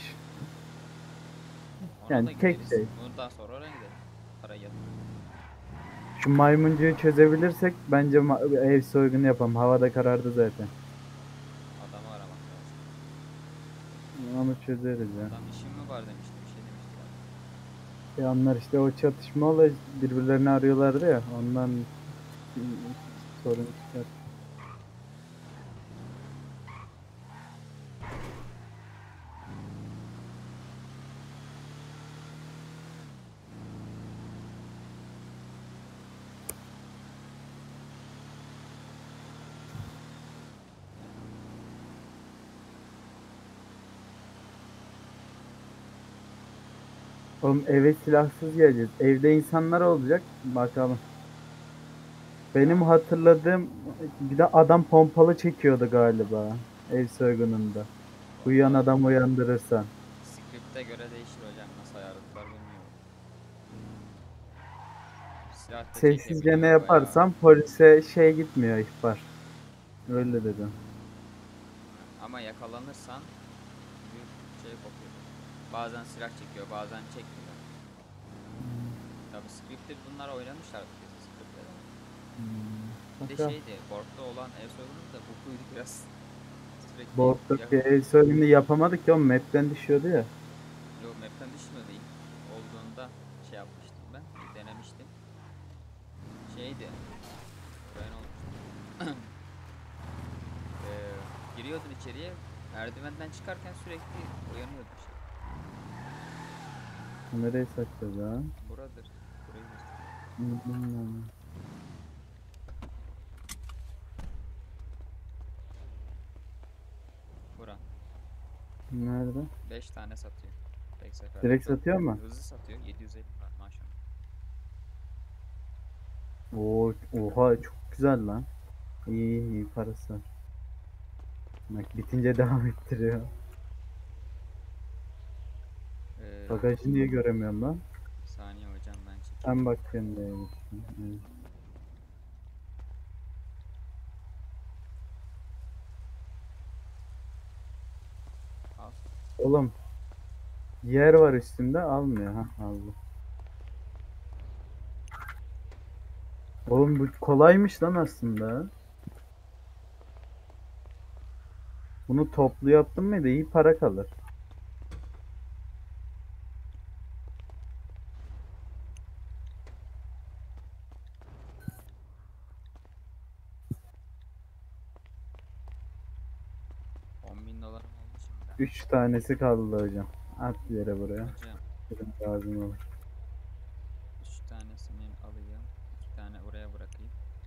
A: Ona
B: Yani
A: da
B: tek
A: gideriz.
B: şey.
A: Bundan sonra oraya gidelim. Para yatır.
B: Şu maymuncuyu çözebilirsek bence ev soygunu yapalım. Havada karardı zaten.
A: Adamı aramak lazım.
B: Onu çözeriz ya.
A: Adam işim mi var demişti. Bir şey demişti galiba.
B: Onlar işte o çatışma olayı birbirlerini arıyorlardı ya. Ondan sorun çıkar. Oğlum eve silahsız geleceğiz. Evde insanlar olacak. Bakalım. Benim hatırladığım bir de adam pompalı çekiyordu galiba. Ev soygununda. Uyuyan adam uyandırırsan.
A: Script'e göre değişir hocam, nasıl ayarladılar bilmiyorum. Silah da
B: Sessizce
A: çekebiliyor
B: ne
A: bayağı.
B: yaparsam polise şey gitmiyor, ihbar. Öyle dedim.
A: Ama yakalanırsan büyük şey kopuyor. Bazen silah çekiyor, bazen çekmiyor. Tabi scripted bunlar oynamışlardı kesin script'te. Bir de
B: Bakalım.
A: şeydi, Borg'da olan ev soygunu da bukluydu biraz. Sürekli
B: Borg'daki ev soygununu yapamadık ya, o map'ten düşüyordu ya.
A: Yok, map'ten düşmüyordu ilk olduğunda şey yapmıştım ben, denemiştim. Şeydi, buraya ne olmuştu? Giriyordun içeriye, merdivenden çıkarken sürekli uyanıyordu şey.
B: Nereye saklıyoruz ha?
A: Buradır, burayı göster.
B: Bilmiyorum.
A: Bura.
B: Nerede?
A: 5 tane satıyor. Tek seferde.
B: Direkt
A: Çok
B: satıyor mu?
A: hızlı satıyor, 750 var maşallah.
B: Oo, oha çok güzel lan. İyi parası var. Bak bitince devam ettiriyor. Bagajı niye göremiyorum lan?
A: Bir saniye hocam, ben çekeyim.
B: Ben bakıyorum diye gittim. Evet.
A: Al.
B: Oğlum yer var üstünde, almıyor. Ha, aldı. Oğlum bu kolaymış lan aslında. Bunu toplu yaptın mıydı iyi para kalır.
A: $10.000 oldu şimdi.
B: 3 tanesi kaldı hocam. At yere buraya.
A: Hocam
B: Benim lazım olur.
A: 3 tanesini alayım. 2 tane oraya bırakayım.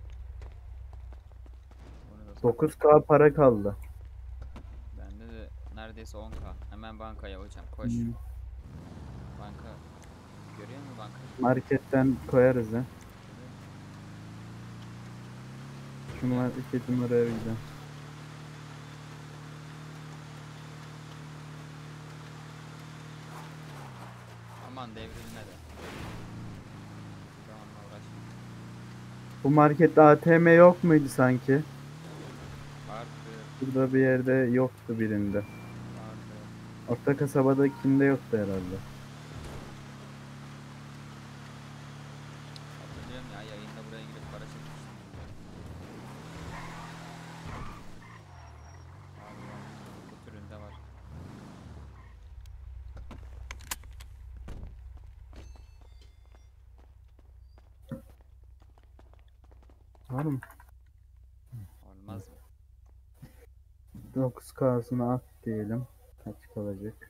A: Bunu da
B: 9K para kaldı.
A: bende de neredeyse 10K. Hemen bankaya hocam, koş.
B: Hmm.
A: Banka. Görüyor musun bankayı?
B: Marketten koyarız ya. Şu marketin oraya gideceğim.
A: Aman devrilme de. Zamanla uğraşma.
B: Bu markette ATM yok muydu sanki?
A: Vardı.
B: Burada bir yerde yoktu birinde.
A: Vardı.
B: Orta kasabadakinde yoktu herhalde.
A: Hatırlıyorum ya, yayında buraya girip para çekmiştim. Allah, bu türünde var.
B: Var mı?
A: Olmaz mı?
B: 9K'sını at diyelim. Kaç kalacak?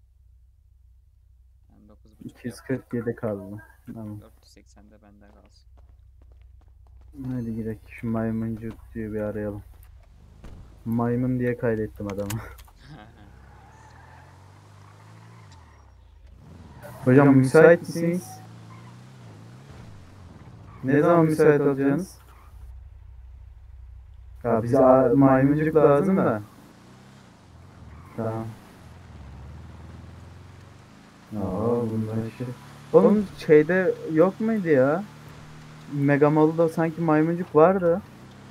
A: Ben 9.5 yaptım.
B: 247 kaldı. Tamam.
A: 480'de bende kalsın.
B: Hadi gidelim. Şu maymuncukçuyu bir arayalım. Maymun diye kaydettim adamı. Hocam müsait misiniz? Ne zaman müsait olacaksınız? Ya bize maymuncuk lazım da. Tamam. Aa bunlar şey. Oğlum şeyde yok muydu ya? Megamall'da sanki maymuncuk vardı.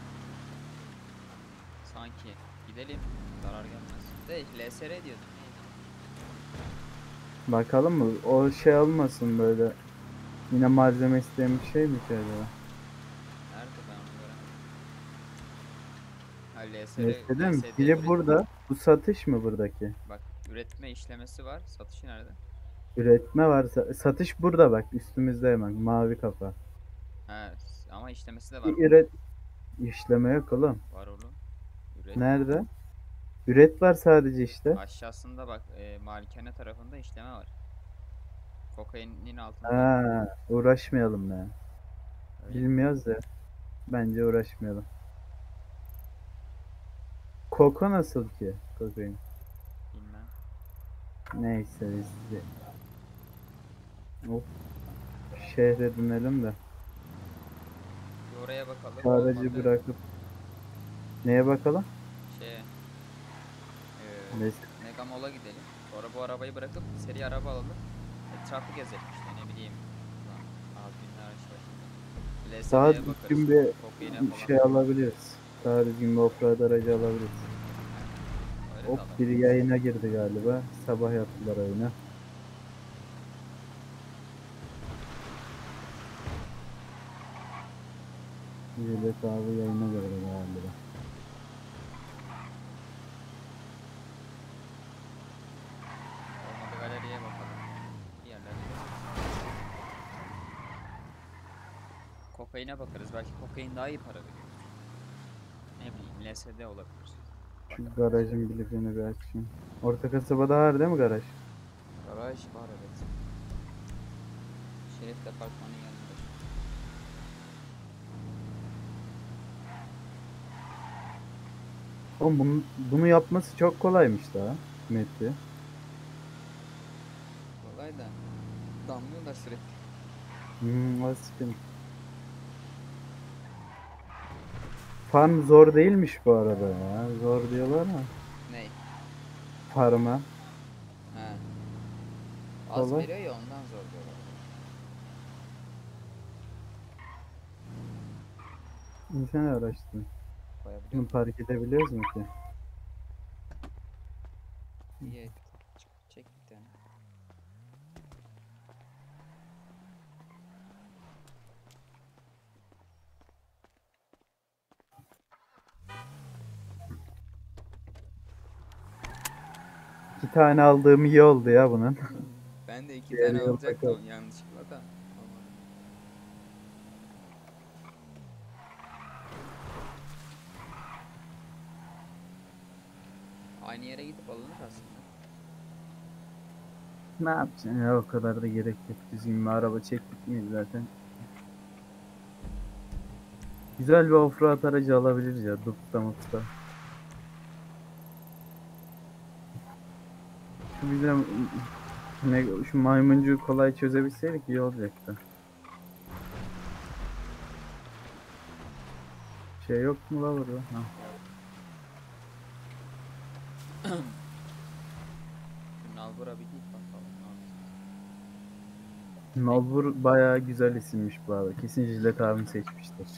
A: Sanki. Gidelim. Zarar gelmez. De LSR diyordun. Neydi?
B: Bakalım mı? O şey olmasın böyle. Yine malzeme isteyen bir şey mi ki acaba?
A: Nerede, ben onu göremedim. Ha,
B: LSD mi?
A: LSD
B: Biri burada. Bu satış mı buradaki?
A: Bak, üretme işlemesi var. Satışı nerede?
B: Üretme var. Satış burada bak. Üstümüzde hemen. Mavi kafa.
A: Evet ama işlemesi de var.
B: Üret. İşleme yok oğlum.
A: Var oğlum. Üret.
B: Nerede? Üret var sadece işte.
A: Aşağısında bak malikane tarafında işleme var. Kokainin altında.
B: Ha, uğraşmayalım ya.
A: Öyle.
B: Bilmiyoruz ya. Bence uğraşmayalım. Koko nasıl ki? Kokain.
A: Bilmem.
B: Neyse biz de. Of. Şehre dönelim de.
A: Bir oraya bakalım.
B: Sadece
A: Olmadı.
B: bırakıp. Neye bakalım?
A: Şeye.
B: Neyse.
A: Megamol'a gidelim. Sonra bu arabayı bırakıp seri araba alalım. Etrafı gezelim işte ne bileyim. Ulan, abi binler araç başında.
B: Daha
A: LSD'ye
B: düzgün
A: bakarız.
B: bir
A: Kokaine falan.
B: şey alabiliriz. Daha düzgün bir offroad aracı alabiliriz.
A: Öyle de
B: Hop
A: alalım.
B: biri yayına girdi galiba. Sabah yaptılar oyunu. Jilet abi yayına girdi galiba.
A: Olmadı galeriye bakalım. Bir yerlerde. Kokaine bakarız. Belki kokain daha iyi para veriyor. Ne bileyim LSD olabilir.
B: Şu garajın bilifini bir açayım. Orta kasabada var değil mi garaj?
A: Garaj var evet. Şerif departmanın yanında.
B: Oğlum bunu yapması çok kolaymış daha. Meti.
A: Kolay da damlıyorlar sürekli.
B: O sıkıntı. Farm zor değilmiş bu arada ya. Zor diyorlar ama.
A: Ney?
B: Farm'a.
A: He. Az
B: Kolay.
A: veriyor ya ondan zor diyorlar.
B: İnsan araştırın.
A: Koyabiliyor
B: Bunu
A: musun?
B: fark edebiliyoruz mu ki?
A: İyi. Çek bir tane.
B: İki tane aldığım iyi oldu ya bunun.
A: Ben de iki
B: Diğer
A: tane
B: yıl
A: alacaktım
B: bakalım.
A: yanlışlıkla da. Olmadı. Aynı yere gidip alınır aslında.
B: Ne yapacaksın ya, o kadar da gerek yok. Düzgün bir araba çektik miyiz zaten. Güzel bir offroad aracı alabiliriz ya. Dupta mutta. Şu bize şu maymuncuğu kolay çözebilseydik iyi olacaktı. Şey yok mu la burada? Ha.
A: Şu Nalbura bir git bakalım.
B: Nalbur bayağı güzel isimmiş bu arada. Kesin Jilet abim seçmiştir.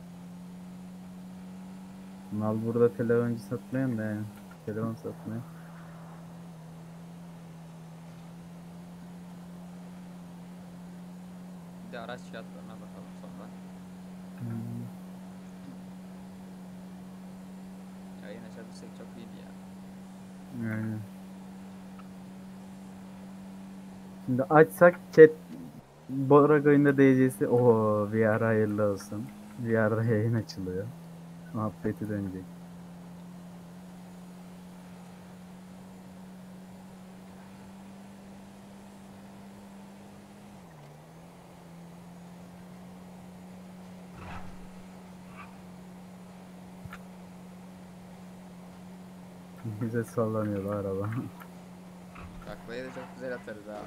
B: Nalbur'da telefoncu satmayan da yani. Telefon satmayan.
A: Bir de araç fiyatlarına bakalım sonra. Yayın açabilsek çok iyiydi ya.
B: Yani. Şimdi açsak chat Bora oyunda DC'si bir ara hayırlı olsun. Bir ara yayın açılıyor. Muhabbeti dönecek. Bize sallanıyor araba.
A: Taklayı da çok güzel atarız ha.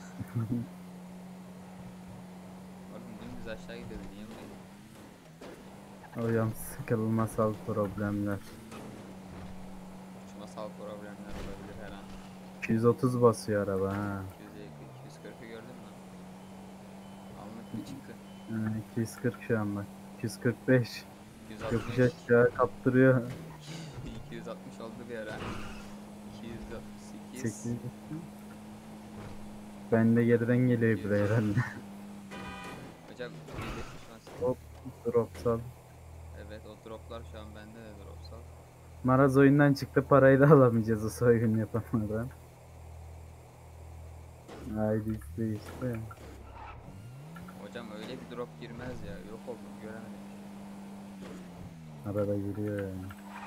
A: Oğlum dümdüz aşağı gidiyordu niye buraya?
B: Hocam sıkılmasal problemler.
A: Uçmasal problemler olabilir her an.
B: 230 basıyor araba ha.
A: 240'ı gördün mü? Anlık bir çıktı.
B: 240 şu an bak. 245.
A: 260.
B: Yokuş aşağı kaptırıyor.
A: 260 oldu bir ara. 268.
B: 8. Ben de geriden geliyor buraya herhalde.
A: Hocam 170 var.
B: Hop dropsal.
A: Evet o droplar şu an bende de dropsal.
B: Maraz oyundan çıktı, parayı da alamayacağız o soygun yapamadan. Haydi işte.
A: Hocam öyle bir drop girmez ya. Yok oldum göremedim.
B: Arada giriyor yani.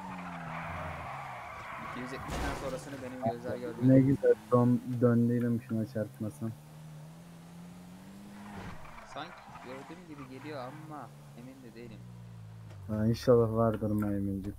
A: 270'ten sonrasını benim gözler
B: Ne
A: görmedi.
B: güzel döndüydüm şuna çarpmasam.
A: Sanki gördüğüm gibi geliyor ama emin de değilim.
B: Ha, inşallah vardır maymuncuk.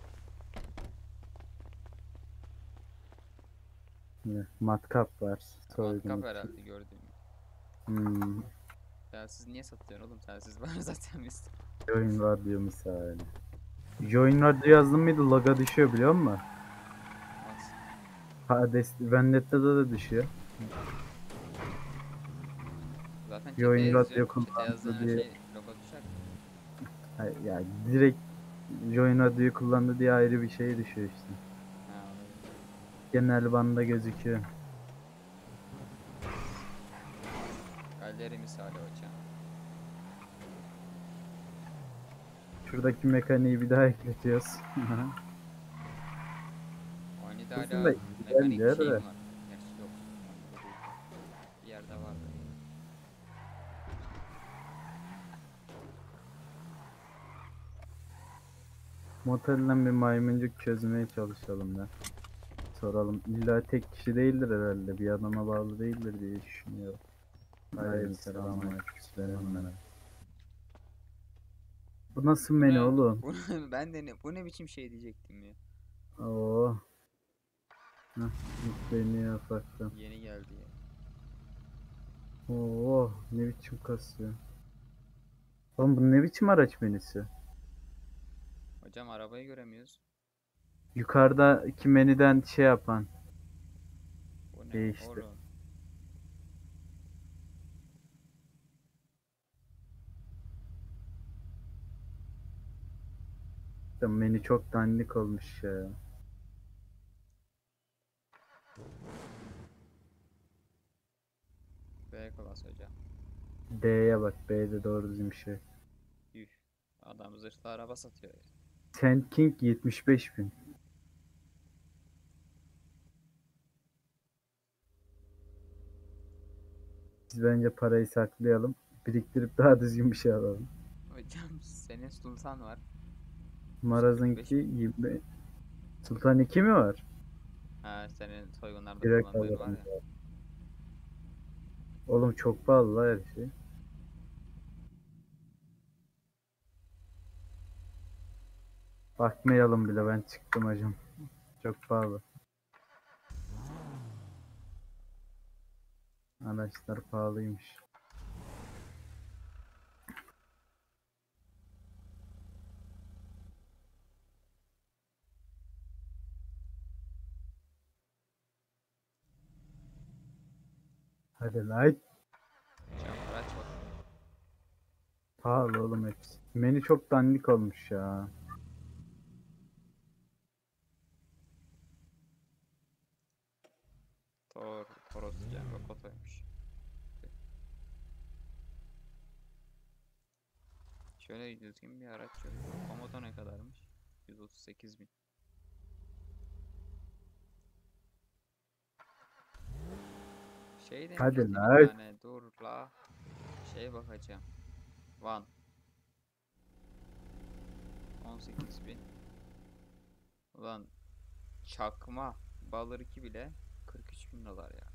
B: Ne, matkap var. Soygun
A: Matkap
B: için.
A: herhalde gördüğüm.
B: Hmm.
A: Telsiz niye satıyorsun oğlum? Telsiz var zaten biz.
B: Join radyo misali. Join radyo yazdım mıydı loga düşüyor biliyor musun?
A: Nasıl?
B: Hades, Vendetta'da da düşüyor.
A: Zaten çete
B: Join radyo
A: yazıyor. Çete
B: kullandı
A: yazdığın her
B: diye.
A: şey logo düşer.
B: Ya direkt Join radyoyu kullandı diye ayrı bir şey düşüyor işte.
A: Ha, olabilir.
B: Genel banda gözüküyor.
A: Galeri misali hocam.
B: Şuradaki mekaniği bir daha ekletiyoruz.
A: Oyunda
B: Aslında
A: hala
B: güzel
A: mekanik
B: yer
A: şey
B: de.
A: mi var? Gerçi yok. Oyunda değil. Bir yerde var da.
B: Motelden bir maymuncuk çözmeye çalışalım ya. Soralım. İlla tek kişi değildir herhalde. Bir adama bağlı değildir diye düşünüyorum. Hayır, selamünaleyküm. Bu nasıl menü oğlum?
A: Ben de bu ne biçim şey diyecektim ya.
B: Oo. Hah, yükleniyor ufaktan.
A: Yeni geldi ya.
B: Oo, ne biçim kasıyor. Oğlum bu ne biçim araç menüsü?
A: Hocam arabayı göremiyoruz.
B: Yukarıdaki menüden şey yapan.
A: Bu ne
B: Değişti.
A: oğlum?
B: Menü çok dandik olmuş ya.
A: B klas hocam.
B: D'ye bak. B'de doğru düzgün bir şey.
A: Üf. Adam zırhlı araba satıyor ya.
B: Sand King 75.000. Biz bence parayı saklayalım. Biriktirip daha düzgün bir şey alalım.
A: Hocam senin Sultan var.
B: Maraz'ınki 20. Sultan 2 mi var?
A: Ha senin soygunlarda
B: Direkt
A: kullandığın var
B: alalım.
A: ya.
B: Oğlum çok pahalı la her şey. Bakmayalım bile ben çıktım hocam. Çok pahalı. Araçlar pahalıymış. Hadi lan.
A: Hocam araç bak.
B: Pahalı oğlum hepsi. Menü çok dandik olmuş ya.
A: Toros yani Rokoto'ymuş. Şöyle düzgün bir araç yok. Komodo ne kadarmış? 138.000. Şey
B: Hadi
A: demişti bir
B: lan.
A: tane dur la. Şeye bakacağım. Van. 18.000. Ulan çakma Balır 2 bile 43.000 dolar ya.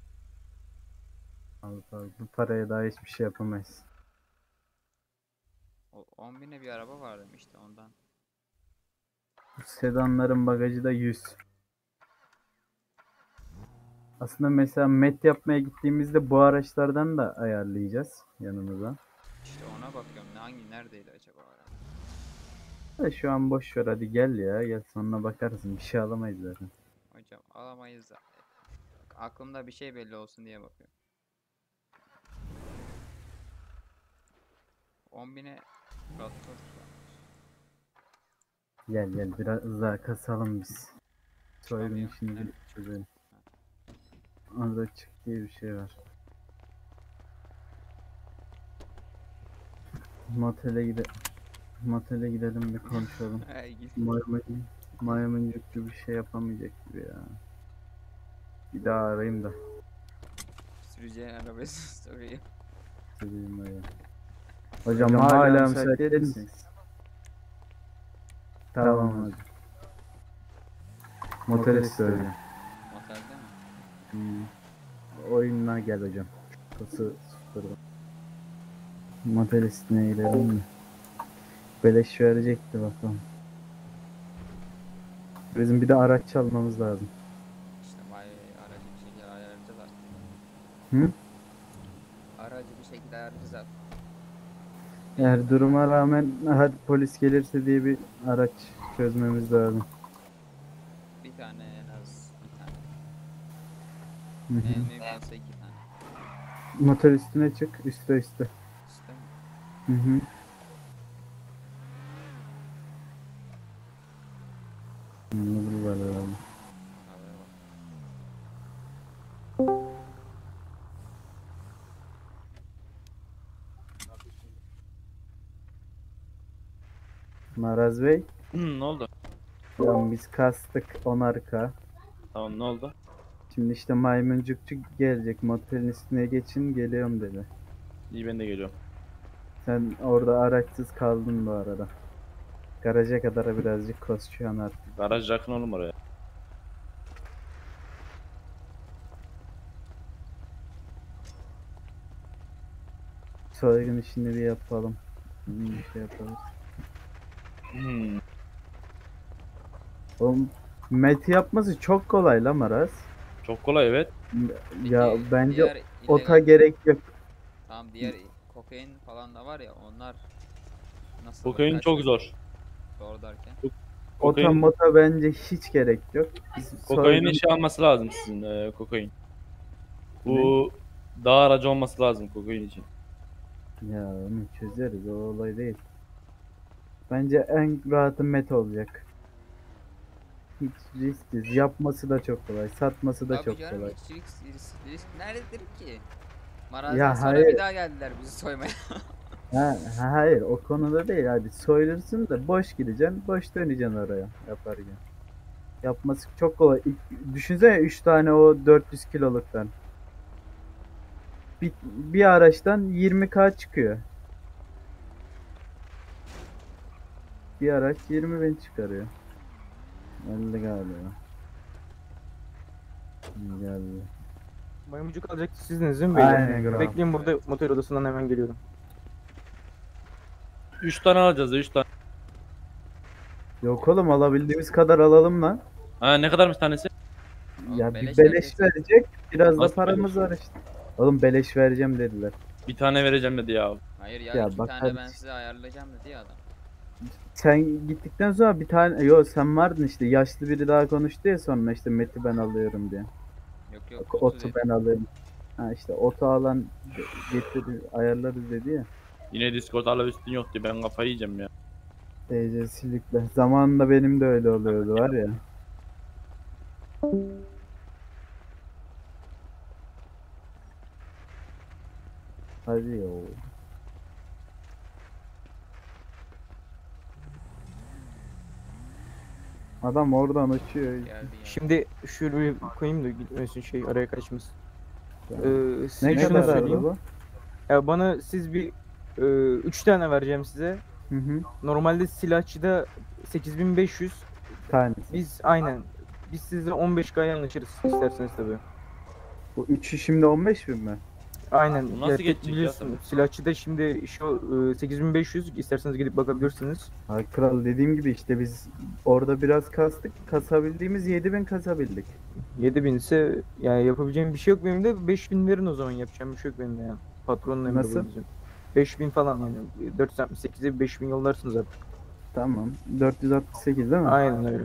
B: Abi, bu paraya daha hiçbir şey yapamayız.
A: O 10.000'e bir araba var demişti ondan.
B: Bu sedanların bagajı da 100. Aslında mesela met yapmaya gittiğimizde bu araçlardan da ayarlayacağız yanımıza.
A: İşte ona bakıyorum. Hangi neredeydi acaba araba?
B: Da şu an boş ver hadi gel ya. Gel sonuna bakarsın. Bir şey alamayız zaten.
A: Hocam alamayız da. Aklımda bir şey belli olsun diye bakıyorum. 10.000'e Raptor varmış.
B: Gel gel biraz daha kasalım biz. Soygun
A: Çıkamıyor.
B: işini
A: Nerede?
B: bir çözelim. Orada çık diye bir şey var. Motele gidelim bir konuşalım.
A: Ay, git.
B: Maymuncuk gibi bir şey yapamayacak gibi ya. Bir daha arayayım da.
A: Süreceğin arabayı soruyor.
B: Söyleyeyim öyle. Hocam hala müsait değil misiniz? Tamam hadi. Motel söyle.
A: Otelde mi?
B: Oyununa gel hocam. Kası sıfırda. Motel üstüne gidelim mi? Beleş verecekti bakalım. Bizim bir de araç çalmamız lazım.
A: İşte aracı bir şekilde ayarlayacağız artık.
B: Hı?
A: Aracı bir şekilde ayarlayacağız artık.
B: Eğer duruma rağmen hadi polis gelirse diye bir araç çözmemiz lazım.
A: Bir tane en az bir tane.
B: Hı hı.
A: En mümkünse 2 tane.
B: Motor üstüne çık, üstte.
A: İşte mi?
B: Hı hı. Bunu var herhalde.
A: Arabaya bak.
B: Maraz Bey,
C: Ne oldu?
B: ya biz kastık 10 arka.
C: Tamam ne oldu?
B: Şimdi işte maymuncukçu gelecek, motelin üstüne geçin geliyorum dedi.
C: İyi ben de geliyorum.
B: Sen orada araçsız kaldın bu arada. Garaja kadar birazcık koşuyorsun artık.
C: Garaj yakın oğlum oraya.
B: Soygun işini bir yapalım. Bir şey yapalım. Oğlum Met yapması çok kolay lan Maraz.
C: Çok kolay evet.
B: Ya
A: Peki,
B: bence
A: diğer
B: ota
A: illegal-
B: gerek yok.
A: Tamam diğer kokain falan da var ya onlar nasıl?
C: Kokain
A: kaç
C: çok
A: lira?
C: zor.
A: Zor derken.
B: Ota
C: Kokain,
B: mota bence hiç gerek yok. Biz
C: kokain
B: soygun-
C: işi alması lazım sizin kokain. Bu dağ aracı olması lazım kokain için.
B: Ya onu çözeriz, o olay değil. Bence en rahatı Met olacak. Hiç risksiz. Yapması da çok kolay. Satması da
A: Tabii
B: çok
A: canım
B: kolay.
A: hiç risk nerededir ki? Marazdan
B: Ya
A: sonra
B: hayır.
A: bir daha geldiler bizi soymaya.
B: Hayır o konuda değil. Hadi soyulursun da boş gideceksin. Boş döneceksin oraya yaparken. Yapması çok kolay. Düşünsene 3 tane o 400 kiloluktan. Bir araçtan 20K çıkıyor. Bir araç 20.000 çıkarıyor. Geldi galiba. Geldi.
F: Maymuncuk alacaktı sizdiniz değil mi beyler?
B: Aynen, bravo.
F: Bekleyin burada motor odasından hemen geliyorum.
C: 3 tane alacağız 3 tane.
B: Yok oğlum alabildiğimiz kadar alalım lan.
C: Ha ne kadarmış tanesi?
A: Oğlum,
B: Ya bir
A: beleş
B: beleş
A: vereceksin.
B: verecek. Biraz da
C: Nasıl
B: paramız
C: beleş?
B: var işte. Oğlum beleş vereceğim dediler.
C: Bir tane vereceğim dedi ya.
A: Hayır ya,
B: Ya
A: 2
B: bak
A: tane
B: kardeşim.
A: ben size ayarlayacağım dedi ya adam.
B: Sen gittikten sonra bir tane sen vardın işte yaşlı biri daha konuştu ya sonra işte Met'i ben alıyorum diye.
A: Yok
B: Otu ben alayım. Ha işte otu alan getirir ayarlarız dedi ya.
C: Yine Discord'la üstün yok diye ben kafayı yiyeceğim ya.
B: Tecrüsizlikle. Zamanında benim de öyle oluyordu var ya. Hadi yo. Adam oradan uçuyor.
A: Geldi ya.
F: Şimdi şöyle bir koyayım da gitmesin şey araya kaçmasın. Size
B: Ne
F: şunu
B: kadar
F: söyleyeyim.
B: bu?
F: Ya bana siz bir 3 tane vereceğim size.
B: Hı hı.
F: Normalde silahçıda 8500.
B: Tanesi.
F: Biz aynen. Biz sizle 15K'ya anlaşırız isterseniz tabii.
B: Bu üçü şimdi 15.000 mi?
F: Aynen.
C: Bu nasıl
F: ya,
C: geçecek ya
F: biliyorsun,
C: tabii?
F: silahçıda şimdi şu 8500 isterseniz gidip bakabilirsiniz.
B: Ay kral dediğim gibi işte biz orada biraz kastık. Kasabildiğimiz 7.000 kasabildik.
F: 7000 ise yani yapabileceğim bir şey yok benim de 5000 verin o zaman yapacağım bir şey yok benim de yani. Patronun emri
B: Nasıl?
F: bu bizim. 5000 falan yani 468'e 5000 yollarsınız artık.
B: Tamam. 468 değil mi?
F: Aynen öyle.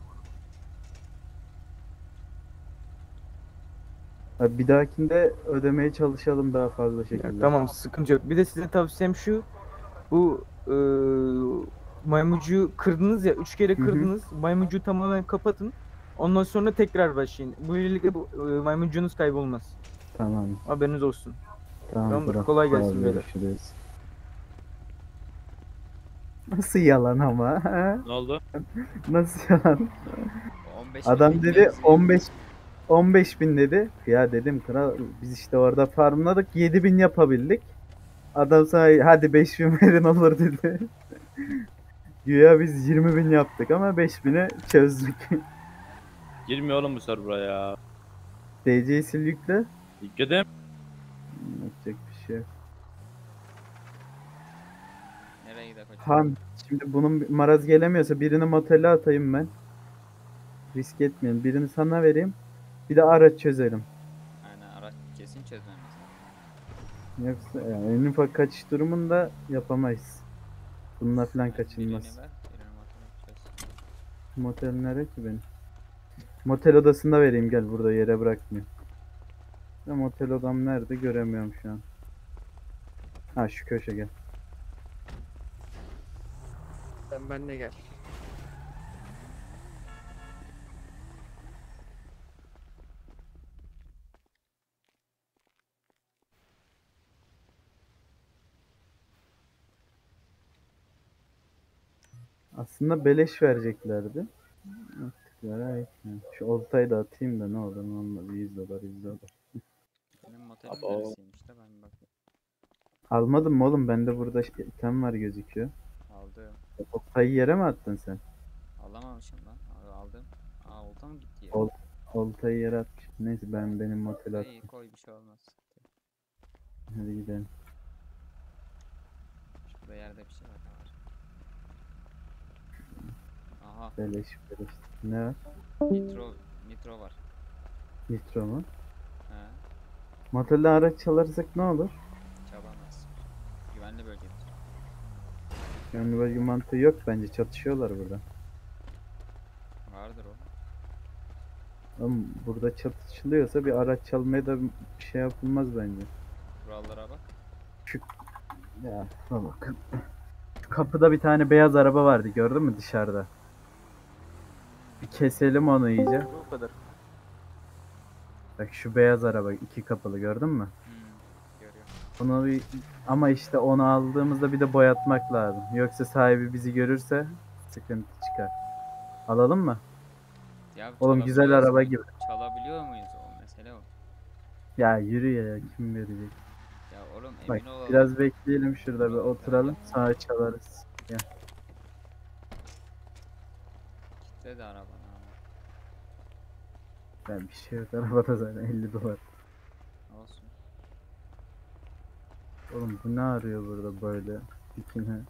B: Ha, bir dahakinde ödemeye çalışalım daha fazla
F: Ya,
B: şekilde.
F: tamam sıkıntı yok. Bir de size tavsiyem şu. Bu maymuncuğu kırdınız ya 3 kere
B: Hı hı.
F: kırdınız. Maymuncuğu tamamen kapatın. Ondan sonra tekrar başlayın. Böylelikle bu maymuncuğunuz kaybolmaz.
B: Tamam.
F: Haberiniz olsun.
B: Tamam.
F: Tamam,
B: kral.
F: kolay gelsin
B: Tamam,
F: beyler.
B: görüşürüz. Nasıl yalan ama?
C: Ne oldu?
B: Nasıl yalan?
A: 15
B: Adam
A: bin
B: dedi
A: benzin.
B: 15 15.000 dedi. Ya dedim kral biz işte orada farmladık 7.000 yapabildik. Adam sana hadi 5.000 verin olur dedi. Güya biz 20.000 yaptık ama 5.000'e çözdük.
C: Girmiyor oğlum bu server'a ya.
B: DC'yi sil yükle.
C: Yükledim.
B: Yapacak bir şey yok.
A: Nereye gidelim hocam?
B: Han şimdi bunun maraz gelemiyorsa birini motele atayım ben. Risk etmeyin. Birini sana vereyim. Bir de araç çözelim.
A: Yani araç kesin çözmemiz lazım.
B: Yoksa yani en ufak kaçış durumunda yapamayız. Bununla falan
A: Yani
B: kaçılmaz.
A: birini ver, birini motor çöz.
B: Motel nerede ki benim? Motel odasında vereyim gel burada yere bırakmayayım. Ya motel odam nerede göremiyorum şu an. Ha şu köşe gel.
J: Sen benle gel.
B: Aslında beleş vereceklerdi. Attıkları ait yani. Şu oltayı da atayım da ne olur ne olmaz. 100 dolar 100 dolar.
A: Benim motelim
C: Abo.
A: neresiymiş de ben bir bakayım.
B: Almadın mı oğlum? Bende burada item var gözüküyor.
A: Aldım.
B: Oltayı yere mi attın sen?
A: Alamamışım lan. Abi aldım. Aa olta mı gitti ya?
B: Oltayı yere atmış. Neyse benim motele
A: İyi koy bir şey olmaz.
B: Hadi gidelim.
A: Şurada yerde bir şey var. Aha
B: Beleş beleş. Ne var?
A: nitro var.
B: Nitro mu?
A: He
B: Motelden araç çalarsak ne olur?
A: çabamaz. Güvenli bölgedir.
B: Yani bölge mantığı yok bence. Çatışıyorlar burada.
A: Vardır o.
B: Oğlum burada çatışılıyorsa bir araç çalmaya da bir şey yapılmaz bence.
A: Kurallara bak.
B: Ya bak. Şu kapıda bir tane beyaz araba vardı gördün mü dışarıda? Bir keselim onu iyice.
F: Bu kadar.
B: Bak şu beyaz araba iki kapılı gördün mü?
A: Görüyorum.
B: Onu bir ama işte onu aldığımızda bir de boyatmak lazım. Yoksa sahibi bizi görürse sıkıntı çıkar. Alalım mı?
A: Ya
B: Oğlum güzel
A: çalabiliyoruz
B: araba
A: mu?
B: gibi.
A: Çalabiliyor muyuz o mesele o.
B: Ya yürü ya kim verecek?
A: Ya oğlum
B: Bak
A: emin olalım.
B: biraz bekleyelim şurada bir
A: Oturalım,
B: oturalım
A: gel.
B: sonra çalarız. Gel.
A: Kitle de arabana ama.
B: Ben bir şey yok arabada zaten 50 dolar.
A: Olsun.
B: Oğlum bu ne arıyor burada böyle dikine?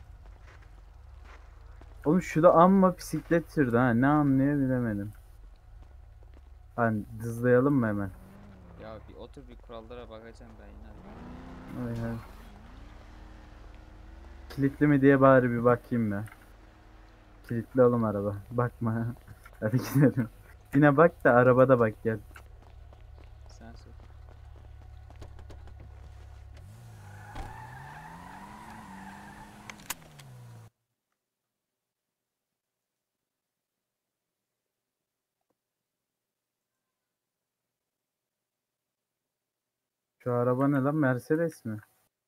B: Oğlum şu da amma bisiklet sürdü ha ne anlıyor bilemedim. Hani hızlayalım mı hemen?
A: Ya bir otur bir kurallara bakacağım ben yine.
B: Ay, ay. Kilitli mi diye bari bir bakayım ya. Kilitli oğlum araba. Bakma. Hadi gidelim. Yine bak da arabada bak gel.
A: Sen sor.
B: Şu araba ne lan Mercedes mi?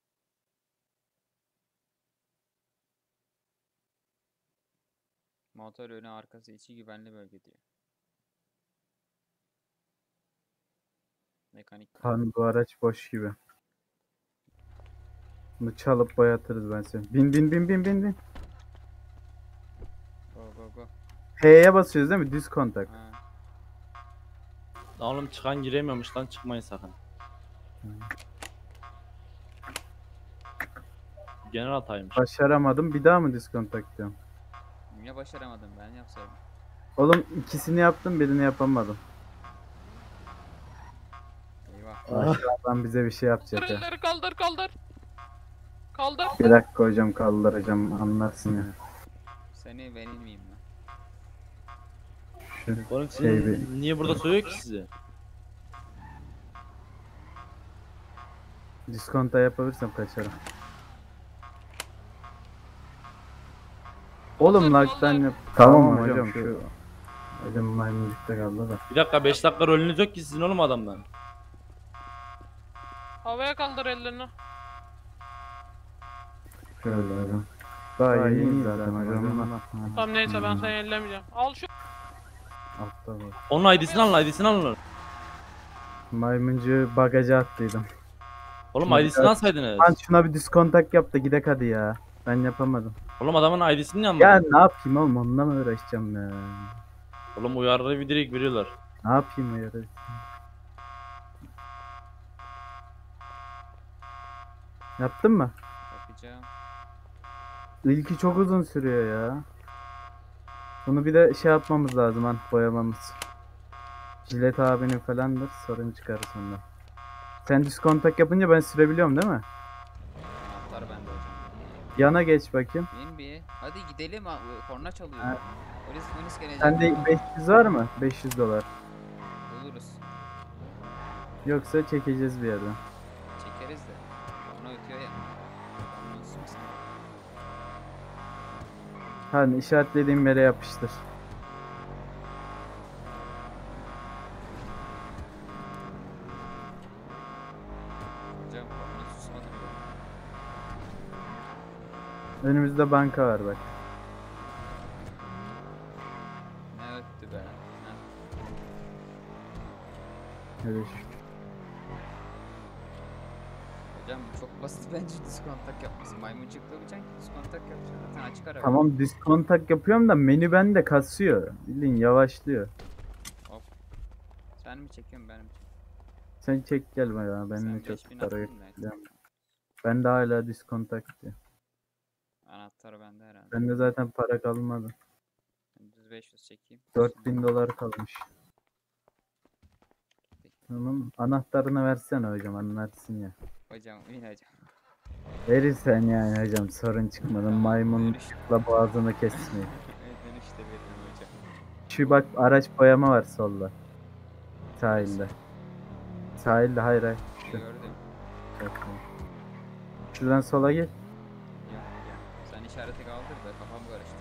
A: Motor önü arkası içi güvenli bölge diyor. Mekanik.
B: Han bu araç boş gibi. Bunu çalıp boyatırız ben seni. Bin bin bin bin bin bin.
A: Go go go.
B: H'ye basıyoruz değil mi? Düz kontak.
A: Ha.
C: Lan oğlum çıkan giremiyormuş lan çıkmayın sakın. Genel hataymış.
B: Başaramadım. Bir daha mı düz kontak diyorum?
A: Niye başaramadım ben yapsaydım.
B: Oğlum ikisini yaptım birini yapamadım.
A: Eyvah.
B: Aşağıdan bize bir şey yapacak ya.
K: Elleri kaldır kaldır. Kaldır.
B: Bir dakika hocam kaldıracağım anlarsın ya.
A: Seni ben inmeyeyim ben.
B: Şu
C: Oğlum
B: şey
C: sizin niye burada soruyor ki sizi?
B: düz kontağı yapabilirsem kaçarım. Oğlum lag'dan yap. Tamam hocam şu elim maymuncukta kaldı da.
C: Bir dakika 5 dakika rolünüz yok ki sizin oğlum adamdan.
K: Havaya kaldır ellerini.
B: Şöyle hocam. Daha yeniyiz zaten hocam.
K: Tamam neyse ben seni ellemeyeceğim. Al şu.
B: Altta var.
C: Onun ID'sini alın, ID'sini alın.
B: Maymuncu bagaja attıydım.
C: Oğlum
B: Şuna
C: ID'sini
B: bir-
C: alsaydınız.
B: Lan şuna bir diskontak yap da gidek hadi ya. Ben yapamadım.
C: Oğlum adamın ID'sini
B: Ya
C: yanmadın.
B: ne yapayım oğlum, onunla mı uğraşacağım ya?
C: Oğlum uyarıları bir direkt veriyorlar.
B: Ne yapayım o yarı? Yaptın mı?
A: Yapacağım.
B: İlki çok uzun sürüyor ya. Bunu bir de şey yapmamız lazım han, boyamamız. Jilet abinin falandır, sorun çıkarır sonra. Sen diskontak yapınca ben sürebiliyorum değil mi?
A: Anahtar bende hocam.
B: Yana geç bakayım.
A: Bin bir. Hadi gidelim. Korna çalıyor.
B: Ha.
A: Polis gelecek.
B: Sende 500 var mı? 500 dolar.
A: Buluruz.
B: Yoksa çekeceğiz bir yerden.
A: Çekeriz de. Korna ötüyor ya. Korna ötsün sen.
B: Hadi işaretlediğim yere yapıştır.
A: Hocam korna susmadı mı?
B: Önümüzde banka var bak.
A: Ne öttü be. Ha.
B: Öyle
A: Hocam çok basit bence diskontak yapması. Maymuncukla yapacaksın ki diskontak yapacaksın. Zaten açık araba.
B: Tamam diskontak yapıyorum da menü bende kasıyor. Bildiğin yavaşlıyor.
A: Sen mi çekiyorsun ben mi çekiyorum?
B: Sen çek gel bana,
A: Sen
B: benimle çok
A: 5000
B: para
A: attın da.
B: yok. Ben de hala diskontak diyor.
A: Anahtarı bende herhalde.
B: Bende zaten para kalmadı.
A: Düz 500 çekeyim.
B: 4000 dolar kalmış. Tamam. Anahtarını versene hocam, anlarsın ya.
A: Hocam in hocam.
B: Verirsen yani hocam, sorun çıkmadı. Maymunla boğazını kesmeyin.
A: Dönüşte veririm hocam.
B: Şu bak araç boyama var solda. Sahilde. Sahilde, hayır hayır. Şu.
A: Gördüm.
B: Bak, şuradan sola gir.
A: Yok yok. Sen işareti kaldır da kafam karıştı.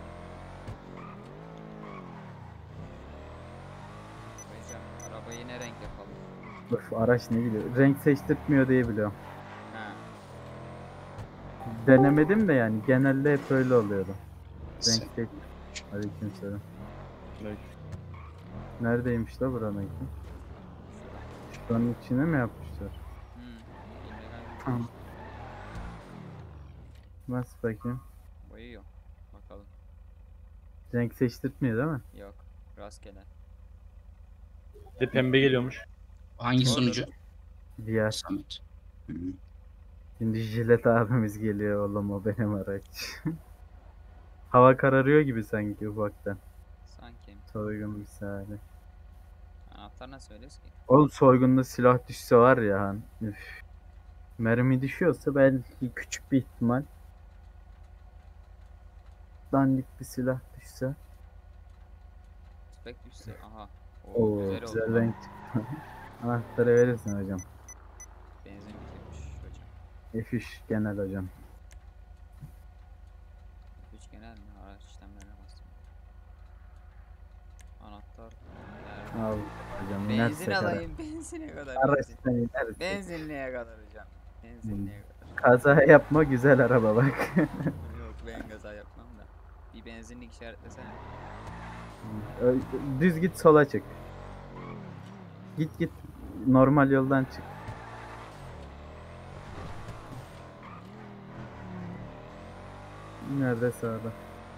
A: Hocam arabayı ne renk yapalım?
B: Öf, araç ne biliyor? Renk seçtirtmiyor diye biliyorum.
A: Ha.
B: Denemedim de yani genelde hep öyle oluyordu. Renk seç. Aleykümselam. Neredeymiş da buranın? Şuranın içine mi yapmışlar?
A: İllegal
B: Tamam. Nasıl bakayım?
A: boyuyor. Bakalım.
B: Renk seçtirtmiyor değil mi?
A: Yok. Rastgele.
C: Bir de pembe geliyormuş.
L: Hangi
A: Doğru.
L: sunucu?
B: Diğer.
L: Samet. Hı hı.
B: Şimdi jilet abimiz geliyor oğlum, o benim araç. Hava kararıyor gibi sanki ufaktan.
A: Sanki.
B: Soygun misali.
A: Anahtar nasıl söylüyoruz ki?
B: Oğlum soygunda silah düşse var ya han. Üf. Mermi düşüyorsa belki küçük bir ihtimal. Dandik bir silah düşse.
A: Spek düşse. Aha. Oo,
B: Oo,
A: güzel
B: güzel
A: oldu.
B: renk çıktı. Anahtarı verirsin hocam.
A: Benzin bitirmiş hocam.
B: F3 genel hocam.
A: Üç genel mi? Araç işlemlerine bastım. Anahtar.
B: Al hocam,
A: Benzin
B: inersek
A: alayım. Benzine kadar. Benzin.
B: araçtan inersek.
A: Benzinliğe kadar hocam. Benzinliğe kadar.
B: Kaza yapma, güzel araba bak.
A: Yok ben gaza yapmam da. Bir benzinlik işaretlesene.
B: Düz git, sola çık. Git normal yoldan çık. Nerede, sağda?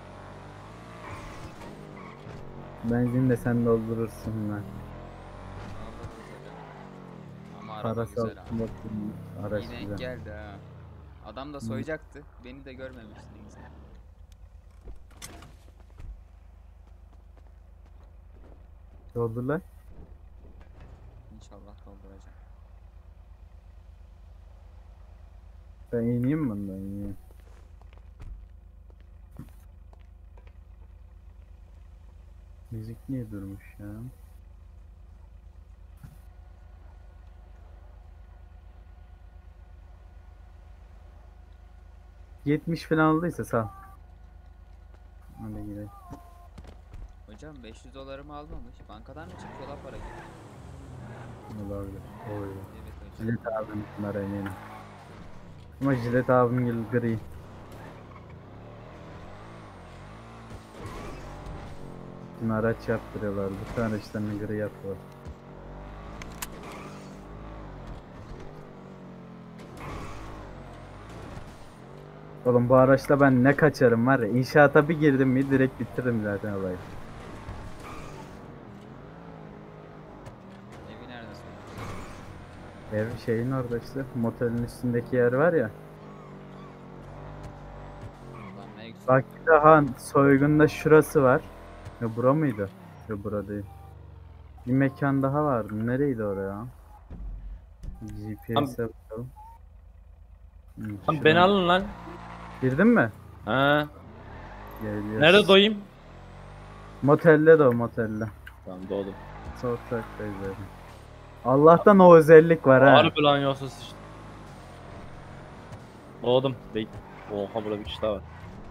B: Benzin de sen doldurursun lan.
A: Doldururuz hocam. Ama araba
B: Parasal
A: güzel ha.
B: araç
A: İyi denk
B: güzel.
A: geldi ha. Adam da soyacaktı. Beni de görmemişti neyse.
B: Doldur lan.
A: İnşallah dolduracağım.
B: Ben ineyim bundan, ineyim. Müzik niye durmuş ya? $70 falan olduysa sağ. Hadi gidelim.
A: Hocam 500 dolarımı almamış. Bankadan mı çıkıyor la para gibi?
B: Olabilir. Oy.
A: Evet hocam.
B: Jilet abim bunlar eminim. Ama jilet abim gibi gri. Bunu araç yaptırıyorlar. Bütün araçlarını gri yapıyor. Oğlum bu araçla ben ne kaçarım var ya. İnşaata bir girdim mi direkt bitiririm zaten olayı.
A: Evi nerede soruyorsun?
B: Ev şeyin orada işte. Motelin üstündeki yer var ya.
A: Lan ne yüksek.
B: Bak daha soygunda şurası var. Ya bura mıydı? Ya bura değil. Bir mekan daha vardı. Nereydi oraya? GPS'e bakalım.
C: Lan beni alın lan.
B: Girdin mi?
C: Ha.
B: Geliyoruz.
C: Nerede doyayım?
B: Motelde de o motelde.
C: Tamam doğdum.
B: Sokaktayız zaten. Allah'tan o özellik var ha.
C: Harbi lan yoksa sıçtım. Doğdum. Oha burada bir kişi daha var.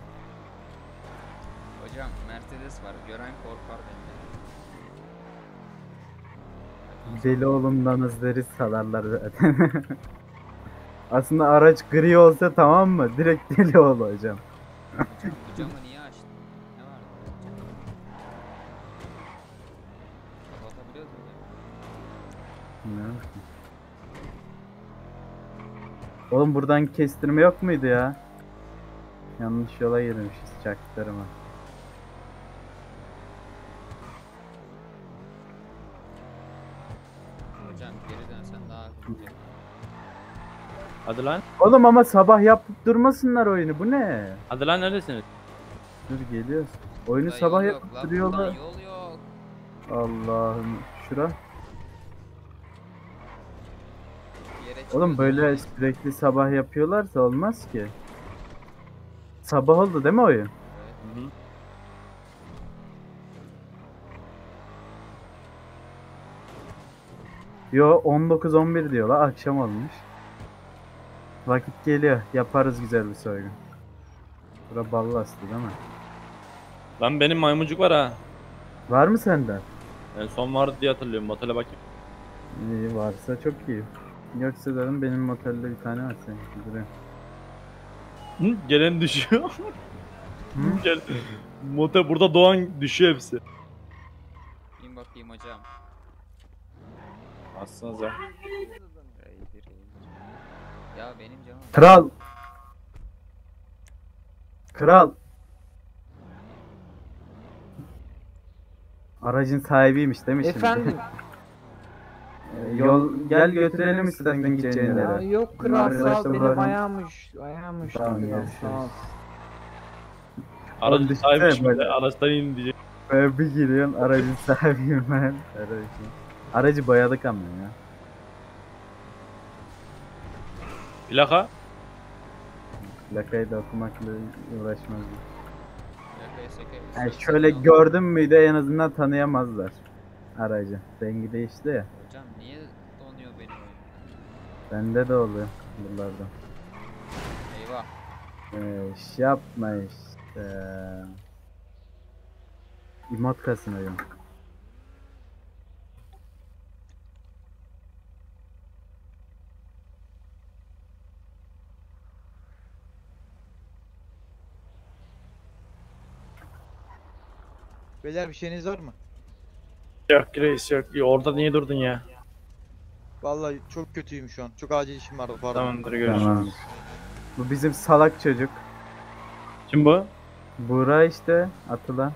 A: Hocam Mercedes var. Gören korkar benden.
B: Deli oğlumdan izleri salarlar zaten. Aslında araç gri olsa tamam mı? Direkt deli ol hocam.
A: Hocam bu camı niye açtın? Ne var? Kapatabiliyoruz mu?
B: Bilmiyorum ki. Oğlum buradan kestirme yok muydu ya? Yanlış yola girmişiz çaktırma.
A: Hocam geri dönsen daha hızlı.
C: Hadi lan.
B: Oğlum ama sabah yapıp durmasınlar oyunu. Bu ne?
C: Hadi lan neredesiniz?
B: Dur geliyoruz. Oyunu
A: Burada
B: sabah
A: yol yok
B: yapıp
A: lan,
B: duruyorlar.
A: buradan yol yok.
B: Allah'ım. Şura.
A: Bir yere
B: Oğlum
A: çıkıyoruz,
B: böyle
A: yol yok.
B: sürekli sabah yapıyorlarsa olmaz ki. Sabah oldu değil mi oyun?
A: Evet.
C: Hı hı.
B: Yo 19-11 diyorlar. Akşam olmuş. Vakit geliyor. Yaparız güzel bir soygun. Bura ballastı değil mi?
C: Lan benim maymuncuk var ha.
B: Var mı sende?
C: En son vardı diye hatırlıyorum. Motele bakayım.
B: İyi varsa çok iyi. Yoksa dedim benim motelde bir tane var senin. Duruyor.
C: Hı? Gelen düşüyor.
B: Hı?
C: Gel. Motel burada doğan düşüyor hepsi.
A: İn bakayım hocam.
C: Aslında ya.
A: Reydir. Ya benim camım.
B: Kral. Kral. Aracın sahibiymiş değil mi şimdi?
J: Efendim?
B: Yol gel götürelim istersen gideceğin
J: Ya
B: yere.
J: yok kral sağ ol
B: Arkadaşlar
J: benim
B: böyle-
J: ayağımış. Ayağımış.
B: Tamam,
J: kral,
B: görüşürüz.
J: sağ ol.
C: Aracın
B: düşünsene
C: sahibi şimdi
B: böyle.
C: araçtan in diyecek.
B: Böyle bir giriyorsun aracın sahibiyim ben. Aracı boyadık ama ya.
C: Plaka.
B: Plakayı da okumakla uğraşmaz.
A: Yakaya sekaya.
B: Yani şöyle gördün müydü en azından tanıyamazlar aracı. Rengi değişti ya.
A: Hocam niye donuyor benim oyun?
B: Bende de oluyor buralarda.
A: Eyvah.
B: İş yapma işte. İmot kasınıyorum.
L: Beyler bir şeyiniz var mı?
C: Yok reis yok. Orada niye durdun ya?
L: Vallahi çok kötüyüm şu an. Çok acil işim vardı pardon.
C: Tamamdır görüşürüz.
B: Tamam. Bu bizim salak çocuk.
C: Kim bu?
B: Buğra işte atılan.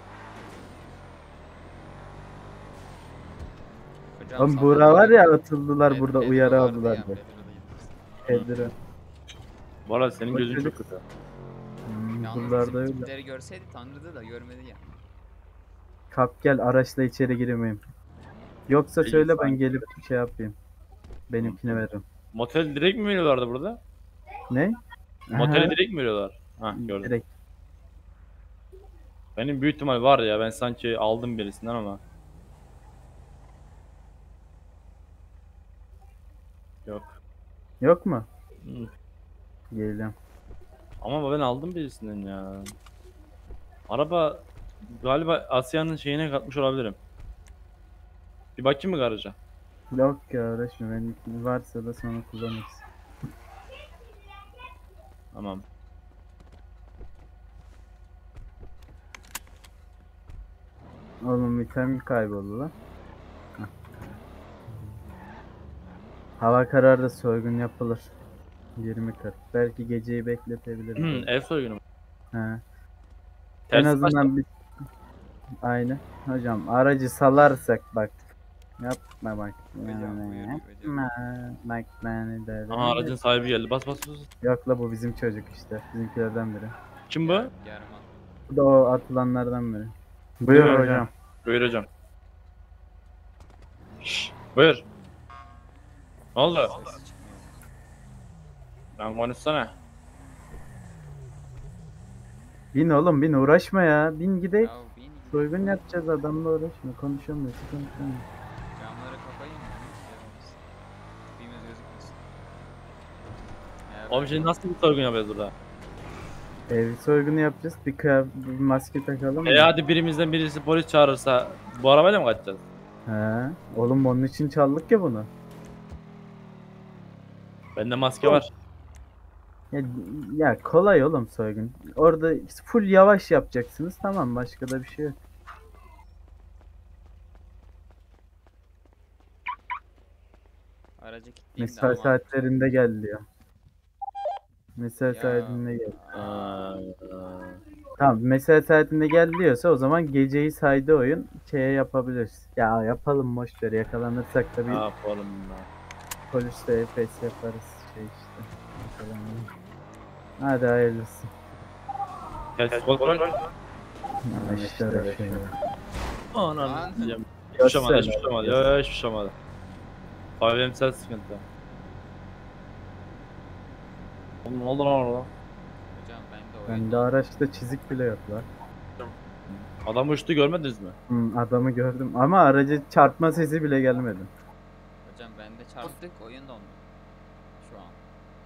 A: Hocam
B: Oğlum
A: sana
B: Buğra var ya
A: diyorum.
B: atıldılar burada
A: Pedro
B: uyarı
A: vardı
B: aldılar.
A: ya,
B: diye.
A: Pedro.
B: Pedro.
C: Valla senin
B: Bak
C: gözün
B: çocuk.
C: çok kötü.
A: Yalnız
B: Buralarda
A: bizim
B: öyle.
A: tipleri görseydi tanrıdı da görmedi ya.
B: Kap gel araçla içeri girmeyeyim. Yoksa
C: İyi,
B: söyle ben
C: sanki.
B: gelip şey yapayım. Benimkini veririm.
C: Motel direkt mi veriyorlardı burada?
B: Ne?
C: Moteli
B: Aha,
C: direkt mi veriyorlar? Ha gördüm.
B: direkt.
C: Benim büyük ihtimal var ya ben sanki aldım birisinden ama. Yok.
B: Yok mu?
C: Hı.
B: Geliyorum.
C: Ama ben aldım birisinden ya. Araba galiba Asya'nın şeyine katmış olabilirim. Bir bakayım mı garaja?
B: Yok ya uğraşma benimkini varsa da sonra kullanırız.
C: Tamam.
B: Oğlum item kayboldu lan. Heh. Hava karardı, soygun yapılır. 20-40. Belki geceyi bekletebiliriz.
C: Ev soygunu.
B: He. En
C: Tersi
B: azından bir... Aynı. Hocam aracı salarsak bak. Yapma bak. Yapma. Bak beni de.
C: Aha aracın sahibi geldi. Bas bas bas.
B: Yok la, bu bizim çocuk işte. Bizimkilerden biri.
C: Kim bu?
A: German.
B: Bu da o atılanlardan biri. Buyur hocam.
C: Buyur hocam. Şşş, buyur. Ne oldu?
A: Sesi çıkmıyor.
C: Lan konuşsana.
B: Bin oğlum, bin, uğraşma ya. Bin gidelim.
A: Ya bin
B: Soygun yapacağız, adamla uğraşma. Konuşamıyoruz. Konuşamıyoruz.
A: camları kapayın mı? Tipimiz gözükmesin. Eğer
C: Oğlum şimdi nasıl bir soygun yapıyoruz burada?
B: Ev soygunu yapacağız. Bir maske takalım mı?
C: Hadi birimizden birisi polis çağırırsa bu arabayla mı kaçacağız?
B: He. Oğlum onun için çaldık ya bunu.
C: Bende maske var.
B: Ya, ya kolay oğlum soygun. Orada full yavaş yapacaksınız. Tamam, başka da bir şey yok.
A: aracı kilitleyeyim de
B: Mesai
A: ama
B: saatlerinde gel diyor. Mesai
A: Ya.
B: saatinde gel.
C: Aa,
B: Tamam, mesai saatinde gel diyorsa o zaman geceyi saydı oyun şeye yapabiliriz. Ya yapalım, boş ver, yakalanırsak da
C: ne
B: bir
C: yapalım lan?
B: polisle EPS yaparız şey işte. Yakalanalım. Hadi hayırlısı.
C: Gel kontrol.
B: Ha, işte öyle şey.
C: Anam.
B: Göster.
C: Hiçbir şey olmadı, hiçbir şey olmadı. Yok, hiçbir şey olmadı. Abilemsel sıkıntı. Oğlum ne oldu lan orada?
A: hocam ben de oyun.
B: Bende araçta çizik bile yok lan.
C: Adam uçtu görmediniz mi?
B: Adamı gördüm ama aracı çarpma sesi bile gelmedi.
A: Hocam ben de çarptık oyun dondu. Şu an.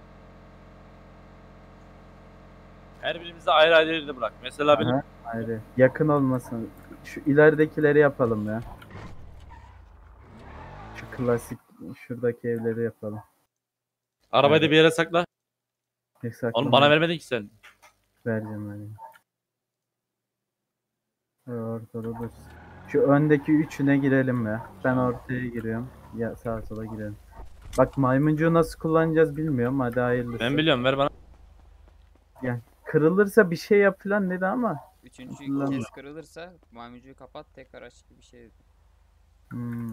C: Her birimizi ayrı ayrı yerine bırak. Mesela benim
B: Aha, ayrı. Yakın olmasın. Şu ileridekileri yapalım ya. Şu klasik şuradaki evleri yapalım.
C: arabayı da bir yere sakla.
B: Yasak
C: Oğlum bana vermedin ki sen.
B: vereceğim. Ortada dur. Şu öndeki üçüne girelim ya. Ben ortaya giriyorum. Ya sağa sola girelim. Bak, maymuncuğu nasıl kullanacağız bilmiyorum. Hadi hayırlısı.
C: Ben biliyorum ver bana.
B: Kırılırsa bir şey yap falan dedi ama.
A: Üçüncü
B: Hatırlamıyorum.
A: kez kırılırsa maymuncuğu kapat tekrar aç gibi bir şey dedi.
B: Hmm.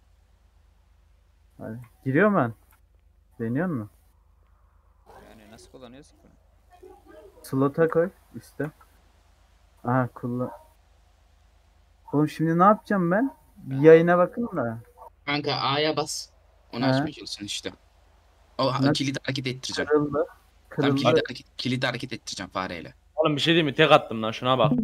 B: Hadi. Giriyor ben. Deniyor mu?
A: Yani nasıl kullanıyoruz ki bunu?
B: Slota koy üstte. Aha, kullan. Oğlum şimdi ne yapacağım ben? Bir yayına bakın da.
M: Kanka A'ya bas. Onu
B: He.
M: açmayacaksın işte. O
B: Nasıl?
M: kilidi hareket ettireceğim.
B: Kırıldı.
M: Tam
B: Kırıldı.
M: kilidi hareket ettireceğim fareyle.
C: Oğlum bir şey diyeyim mi? Tek attım lan şuna bak.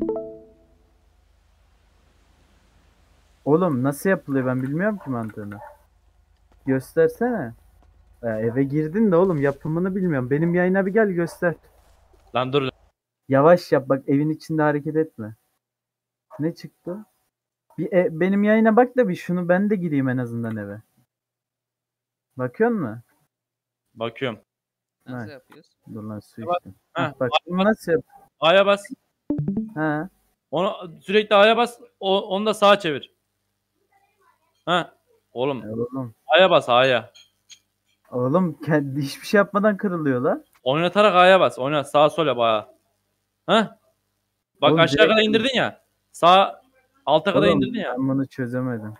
B: Oğlum nasıl yapılıyor, ben bilmiyorum ki mantığını. Göstersene. Eve girdin de oğlum, yapımını bilmiyorum. Benim yayına bir gel göster.
C: Lan dur.
B: Yavaş yap bak, evin içinde hareket etme. Ne çıktı? Benim yayına bak da bir, şunu ben de gireyim en azından eve. Bakıyor musun?
C: Bakıyorum.
A: Nasıl
B: Evet.
A: yapıyoruz?
B: Dur lan, su
C: Bak.
B: içtim.
C: Heh,
B: Bak bunu nasıl yap?
C: A'ya bas.
B: Ha.
C: Onu sürekli A'ya bas. Onu da sağa çevir. Ha. Oğlum
B: Oğlum.
C: A'ya bas A'ya.
B: Oğlum kendi hiçbir şey yapmadan kırılıyor lan.
C: Oynatarak A'ya bas. Oynat sağa sola yap A'ya. Ha? Bak
B: Oğlum
C: aşağı
B: direkt-
C: kadar indirdin ya. Sağ alta kadar
B: Oğlum,
C: indirdin ya.
B: ben bunu çözemedim.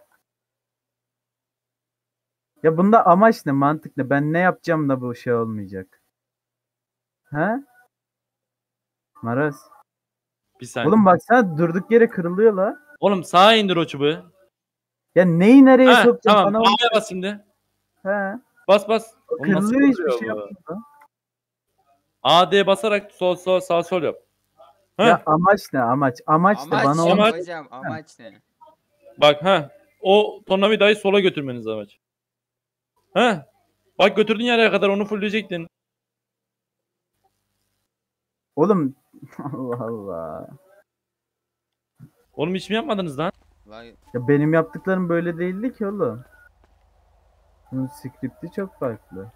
B: Ya bunda amaç ne? Mantık ne? Ben ne yapacağım da bu şey olmayacak? Ha? Maraz.
C: Bir saniye.
B: Oğlum baksana, durduk yere kırılıyor la.
C: Oğlum sağa indir o çubuğu.
B: Ya neyi nereye
C: Ha,
B: sokacağım?
C: tamam.
B: Bana
C: A'ya bas şimdi.
B: Ha.
C: Bas bas. Oğlum nasıl
B: Kırılıyor, hiçbir
C: kırılıyor
B: şey
C: bu?
B: yapmıyor.
C: A, D basarak sol sol sağ sol yap. Ha?
B: Ya amaç ne? Amaç ne?
A: Amaç
B: Bana
A: ne
B: onu...
A: hocam? Amaç ne?
C: Bak ha. O tornavidayı sola götürmeniz amaç. Ha? Bak götürdün yere kadar onu fullleyecektin.
B: Oğlum Allah Allah.
C: Oğlum hiç mi yapmadınız lan?
A: Vay
B: Ya benim yaptıklarım böyle değildi ki oğlum. Bunun skripti çok farklı.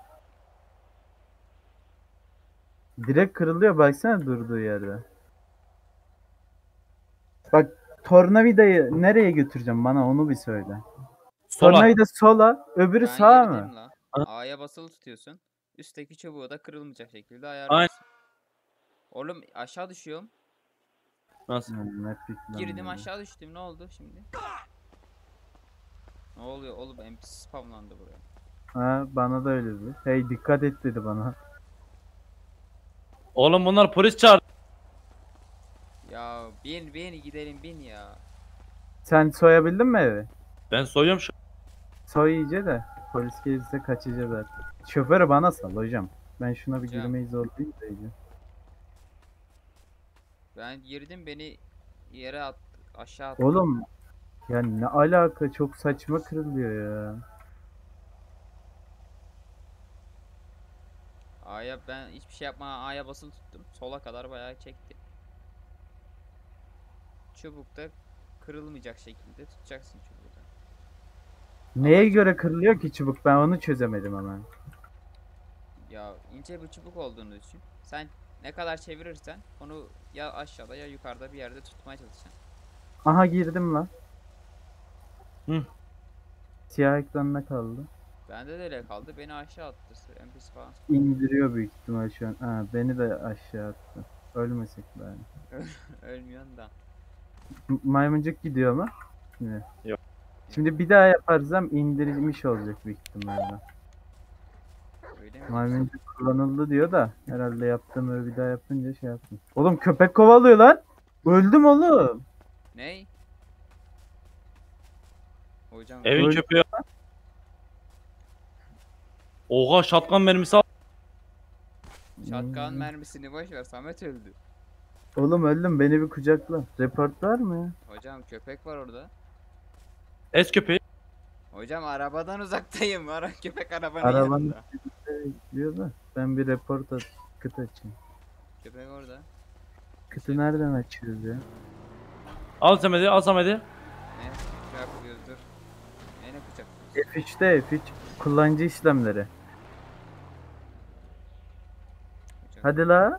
B: Direkt kırılıyor, baksana durduğu yerde. Bak tornavidayı nereye götüreceğim, bana onu bir söyle.
C: Sola.
B: Tornavida sola, öbürü
A: Ben
B: sağa
A: girdim
B: mı?
A: la.
C: Ha?
A: A'ya basılı tutuyorsun. Üstteki çubuğu da kırılmayacak şekilde
C: Aynen.
A: ayarlıyorsun. Oğlum aşağı düşüyorum.
C: Nasıl?
A: Girdim aşağı düştüm. Ne oldu şimdi? Ne oluyor oğlum? NPC spamlandı buraya.
B: Ha, bana da öyle dedi. Hey dikkat et dedi bana.
C: Oğlum bunlar polis çağırdı.
A: Ya bin gidelim bin ya.
B: Sen soyabildin mi evi?
C: Ben soyuyorum şu.
B: Soy iyice de polis gelirse kaçacağız artık. Şoförü bana sal hocam. Ben şuna bir
A: Hocam.
B: girmeyi zorlayayım da iyice.
A: Ben girdim beni yere at aşağı attı.
B: Oğlum ya ne alaka, çok saçma kırılıyor ya.
A: A'ya ben hiçbir şey yapmadan A'ya basılı tuttum. Sola kadar bayağı çekti. Çubukta kırılmayacak şekilde tutacaksın çubuğu da.
B: Neye göre kırılıyor ki çubuk, ben onu çözemedim ama.
A: Ya ince bir çubuk olduğunu düşün. Sen ne kadar çevirirsen onu ya aşağıda ya yukarıda bir yerde tutmaya çalışacaksın.
B: Aha girdim lan.
C: Hı.
B: Siyah ekranına kaldı.
A: Bende de öyle kaldı. Beni aşağı attı. NPC falan.
B: İndiriyor büyük ihtimal şu an. Ha, beni de aşağı attı. Ölmesek bari.
A: Ölmüyorsun da.
B: Maymuncuk gidiyor mu? Şimdi.
C: Yok.
B: Şimdi bir daha yaparsam indirilmiş olacak büyük ihtimalle.
A: Öyle mi?
B: Maymuncuk kullanıldı diyor da herhalde yaptığımı bir daha yapınca şey yaptım. Oğlum köpek kovalıyor lan. Öldüm oğlum.
A: Ney? Hocam
C: Evin
B: Öyle-
C: köpeği. Oha şatkan mermisi al.
A: şatkan mermisini boş ver, Samet öldü.
B: Oğlum öldüm, beni bir kucakla. Report var mı ya?
A: Hocam köpek var orada.
C: Es köpeği.
A: Hocam arabadan uzaktayım. Köpek arabanın
B: Arabanın
A: yanında.
B: diyor da ben bir report kıt açayım.
A: Köpek orada.
B: Kıtı nereden açıyoruz ya?
C: Al Samet'i, al Samet'i.
A: Ne yapıyoruz dur. Neyle kucaklıyoruz?
B: F3'te F3 kullanıcı işlemleri.
A: Hocam.
B: Hadi la.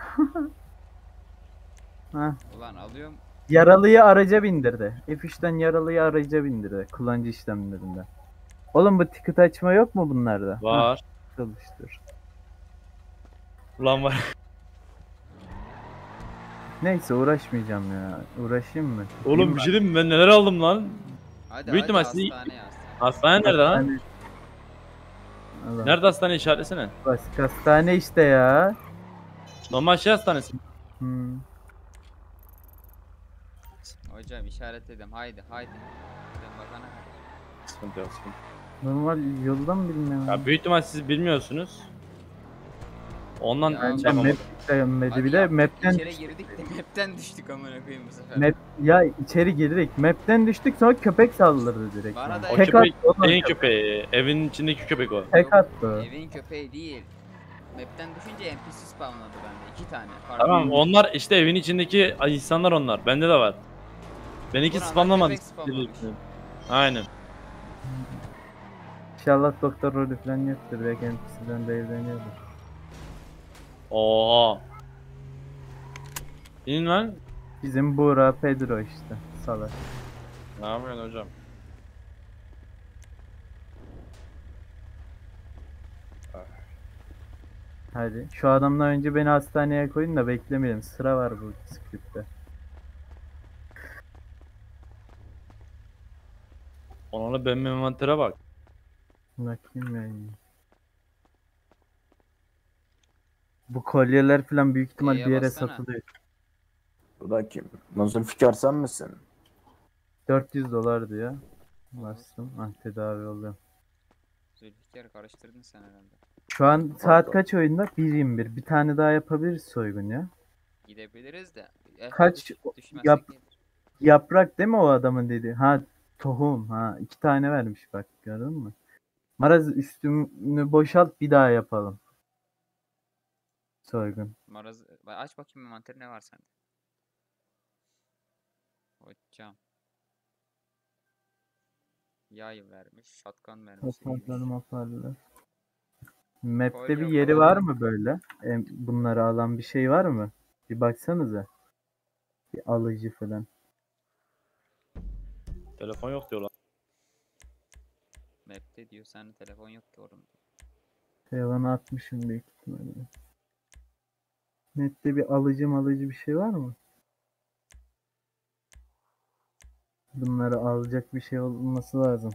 B: Ha.
A: Ulan alıyorum.
B: Yaralıyı araca bindirdi. F3'ten yaralıyı araca bindirdi kullanıcı işlemlerinde. Oğlum bu ticket açma yok mu bunlarda?
C: Var.
B: Ha, çalıştır.
C: Ulan var.
B: Neyse uğraşmayacağım ya. Uğraşayım mı?
C: Oğlum bir şey diyeyim mi? Ben neler aldım lan?
A: Hadi
C: Büyük ihtimal
A: hastane
C: sizi-
A: hastane.
C: Hastane nerede lan?
B: Hastane. Allah.
C: Nerede hastane işaretlesene.
B: Basit hastane işte ya.
C: Normal şey hastanesi.
B: Hmm.
A: Hocam işaretledim. Haydi. Dedim bakana kadar.
C: Sıkıntı yok sıkıntı.
B: Normal yoldan bilmiyorum.
C: Ya büyük ihtimal siz bilmiyorsunuz. Ondan
A: Ya
B: Ben
C: şey yapamadım.
B: map beğenmedi.
A: Hadi
B: Bir de
A: yaptık,
B: map'ten
A: içeri girdik de map'ten düştük amına koyayım bu sefer.
B: map ya içeri girdik. Map'ten düştük, sonra köpek saldırdı direkt.
A: Bana da
C: O
B: Tek
C: köpek
B: attı oğlum.
C: neyin köpeği? Evin içindeki köpek o.
B: Tek
A: Yok,
B: attı.
A: Evin köpeği değil. Map'ten düşünce NPC spawnladı bende. 2 tane.
C: Tamam onlar işte evin içindeki insanlar onlar. Bende de var. Benimki
A: Buranın
C: spamlamadı.
A: köpek spamlamış.
C: Aynen.
B: İnşallah doktor rolü falan yoktur. Belki NPC'den de evleniyordur.
C: Oha. İn lan.
B: Bizim Buğra Pedro işte. Salak.
C: Ne yapıyorsun hocam?
B: Hadi. Şu adamdan önce beni hastaneye koyun da beklemeyelim. Sıra var bu scriptte.
C: Ona benim envantere bak.
B: Bakayım ya. Bu kolyeler falan büyük ihtimal
A: E'ye
B: bir yere
A: bassana.
B: satılıyor.
I: Bu da kim? Zulfikar sen misin?
B: 400 dolar diyor. Bastım. Ah, tedavi oluyor.
A: Zülfikar karıştırdın sen herhalde.
B: Şu an saat kaç oyunda? 1:21. Bir tane daha yapabiliriz soygun ya.
A: Gidebiliriz de.
B: Kaç
A: düşmezsek
B: yap-
A: iyidir.
B: Yaprak değil mi o adamın dediği? Ha, tohum. Ha, 2 tane vermiş bak, gördün mü? Maraz üstünü boşalt, bir daha yapalım. Soygun.
A: Maraz aç bakayım envanteri ne var sende. Hocam. Yay vermiş, shotgun vermiş.
B: Hoparlör. Map'te bir
A: Kolye,
B: yeri
A: kolye.
B: var mı böyle? Bunları alan bir şey var mı? Bir baksanıza. Bir alıcı falan.
C: Telefon yok diyorlar.
A: Map'te diyor senin telefon yok ki oğlum.
B: Telefonu atmışım büyük ihtimalle. Nette bir alıcı bir şey var mı? Bunları alacak bir şey olması lazım.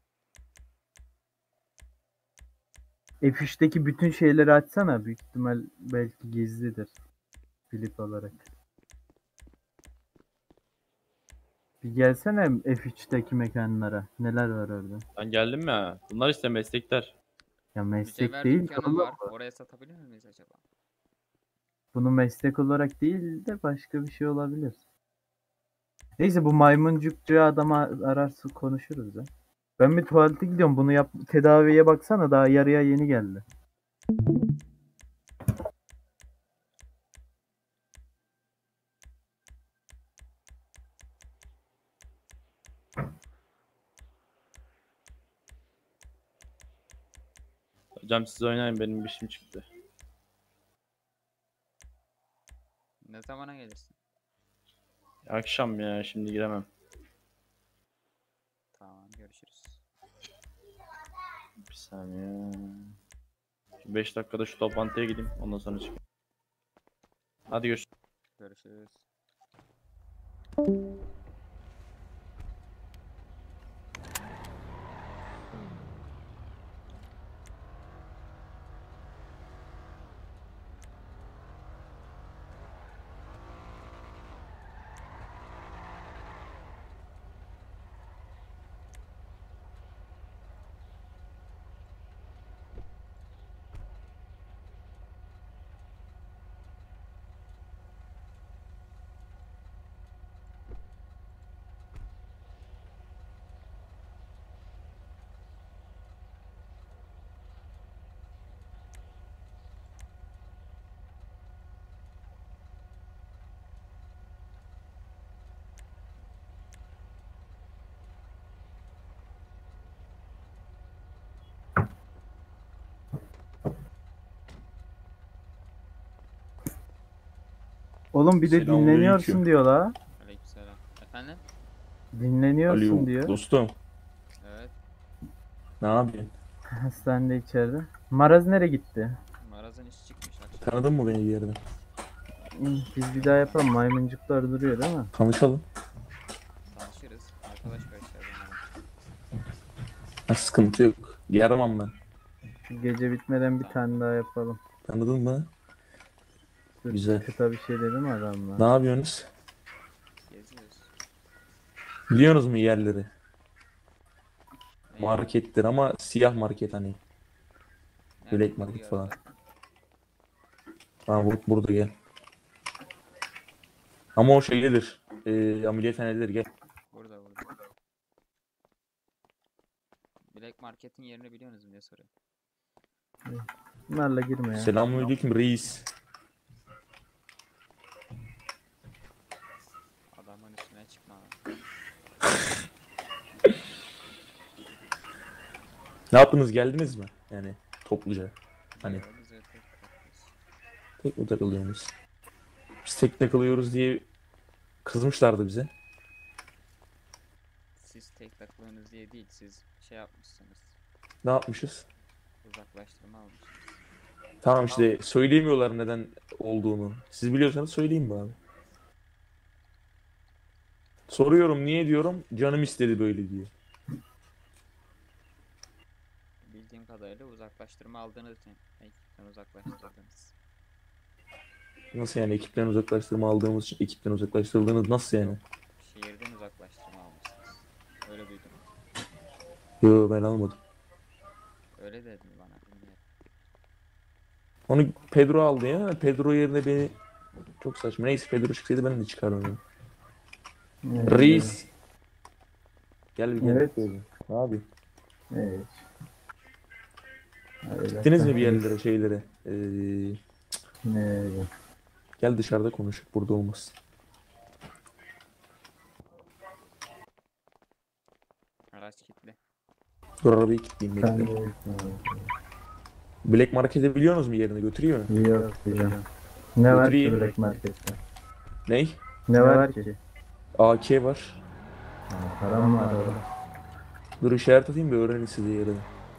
B: F3'teki bütün şeyleri açsana. Büyük ihtimal belki gizlidir. Flip olarak. Bir gelsene F3'teki mekanlara. Neler var orada?
C: Ben geldim ya. Bunlar işte meslekler.
B: Ya meslek
A: Mücevher
B: değil
A: dükkanı
B: oğlum
A: var.
B: bu.
A: Oraya satabilir miyiz acaba?
B: Bunu meslek olarak değil de başka bir şey olabilir. Neyse bu maymuncukçu adama ararsın konuşuruz ya. Ben bir tuvalete gidiyorum. Bunu yap, tedaviye baksana, daha yarıya yeni geldi.
C: Hocam siz oynayın, benim bir işim çıktı.
A: Ne zamana gelirsin?
C: Akşam ya, şimdi giremem.
A: Tamam, görüşürüz.
C: Bir saniye. 5 dakikada şu toplantıya gideyim, ondan sonra çıkayım. Hadi görüşürüz.
A: Görüşürüz.
B: Oğlum bir de dinleniyorsun diyor la.
A: Aleykümselam. Efendim?
B: Dinleniyorsun
G: Alo
B: diyor.
G: dostum.
A: Evet.
G: Ne yapıyorsun?
B: Hastanede içeride. Maraz nereye gitti?
A: Maraz'ın işi çıkmış akşam.
G: Tanıdın mı beni bir yerden?
B: Biz bir daha yapalım. Maymuncuklar duruyor değil mi?
G: Tanışalım.
A: Tanışırız. Arkadaş var içeride.
G: Ha, sıkıntı yok. Yaramam ben.
B: Şu gece bitmeden bir tane daha yapalım.
G: Tanıdın mı?
B: Dur,
G: Güzel.
B: kısa bir şey dedim adamla.
G: Ne yapıyorsunuz?
A: Geziyoruz.
G: Biliyorsunuz mu yerleri?
A: Ne?
G: Markettir ama siyah market hani.
A: Nerede
G: Black market
A: duruyor
G: falan.
A: orada?
G: Ha burada gel. Ama o şeydedir. Ameliyathanededir gel.
A: Burada. Black Market'in yerini biliyorsunuz mu diye soruyor.
B: Bunlarla girme ya.
G: Selamünaleyküm reis.
A: Adamın üstüne çıkma.
G: Ne yaptınız, geldiniz mi? Yani topluca. Hani
A: Biz öyle tek bakıyoruz.
G: tek mi takılıyorsunuz? Biz tek takılıyoruz diye kızmışlardı bize.
A: Siz tek takılıyorsunuz diye değil, siz şey yapmışsınız.
G: Ne yapmışız?
A: Uzaklaştırma almışsınız.
G: Tamam işte söyleyemiyorlar neden olduğunu. Siz biliyorsanız söyleyin bari. Soruyorum niye diyorum, canım istedi böyle diye.
A: Bildiğim kadarıyla uzaklaştırma aldığınız için ekipten uzaklaştırdınız.
G: Nasıl yani ekipten uzaklaştırma aldığımız için ekipten uzaklaştırıldığınız nasıl yani?
A: Şehirden uzaklaştırma almışsınız. Öyle duydum.
G: Yo ben almadım.
A: Öyle dedin bana. Bilmiyorum.
G: Onu Pedro aldı ya. Pedro yerine beni çok saçma. Neyse Pedro çıksaydı ben de çıkardım. Reis. Gel bir gel.
B: Evet.
G: Ne yapayım?
B: Evet.
G: Gittiniz mi bir yerlere şeylere?
B: Ne?
G: Gel dışarıda konuşup burada olmaz.
A: Araç kilitli.
G: Dur arabayı kilitleyeyim bekle. Black Market'e biliyorsunuz mu yerini götürüyor mu?
B: Yok hocam. Ne var ki
G: Götüreyim.
B: Black Market'te?
G: Ney?
B: Ne var ki?
G: AK var.
B: Param var oğlum.
G: Dur işaret atayım bir öğrenin size yerini.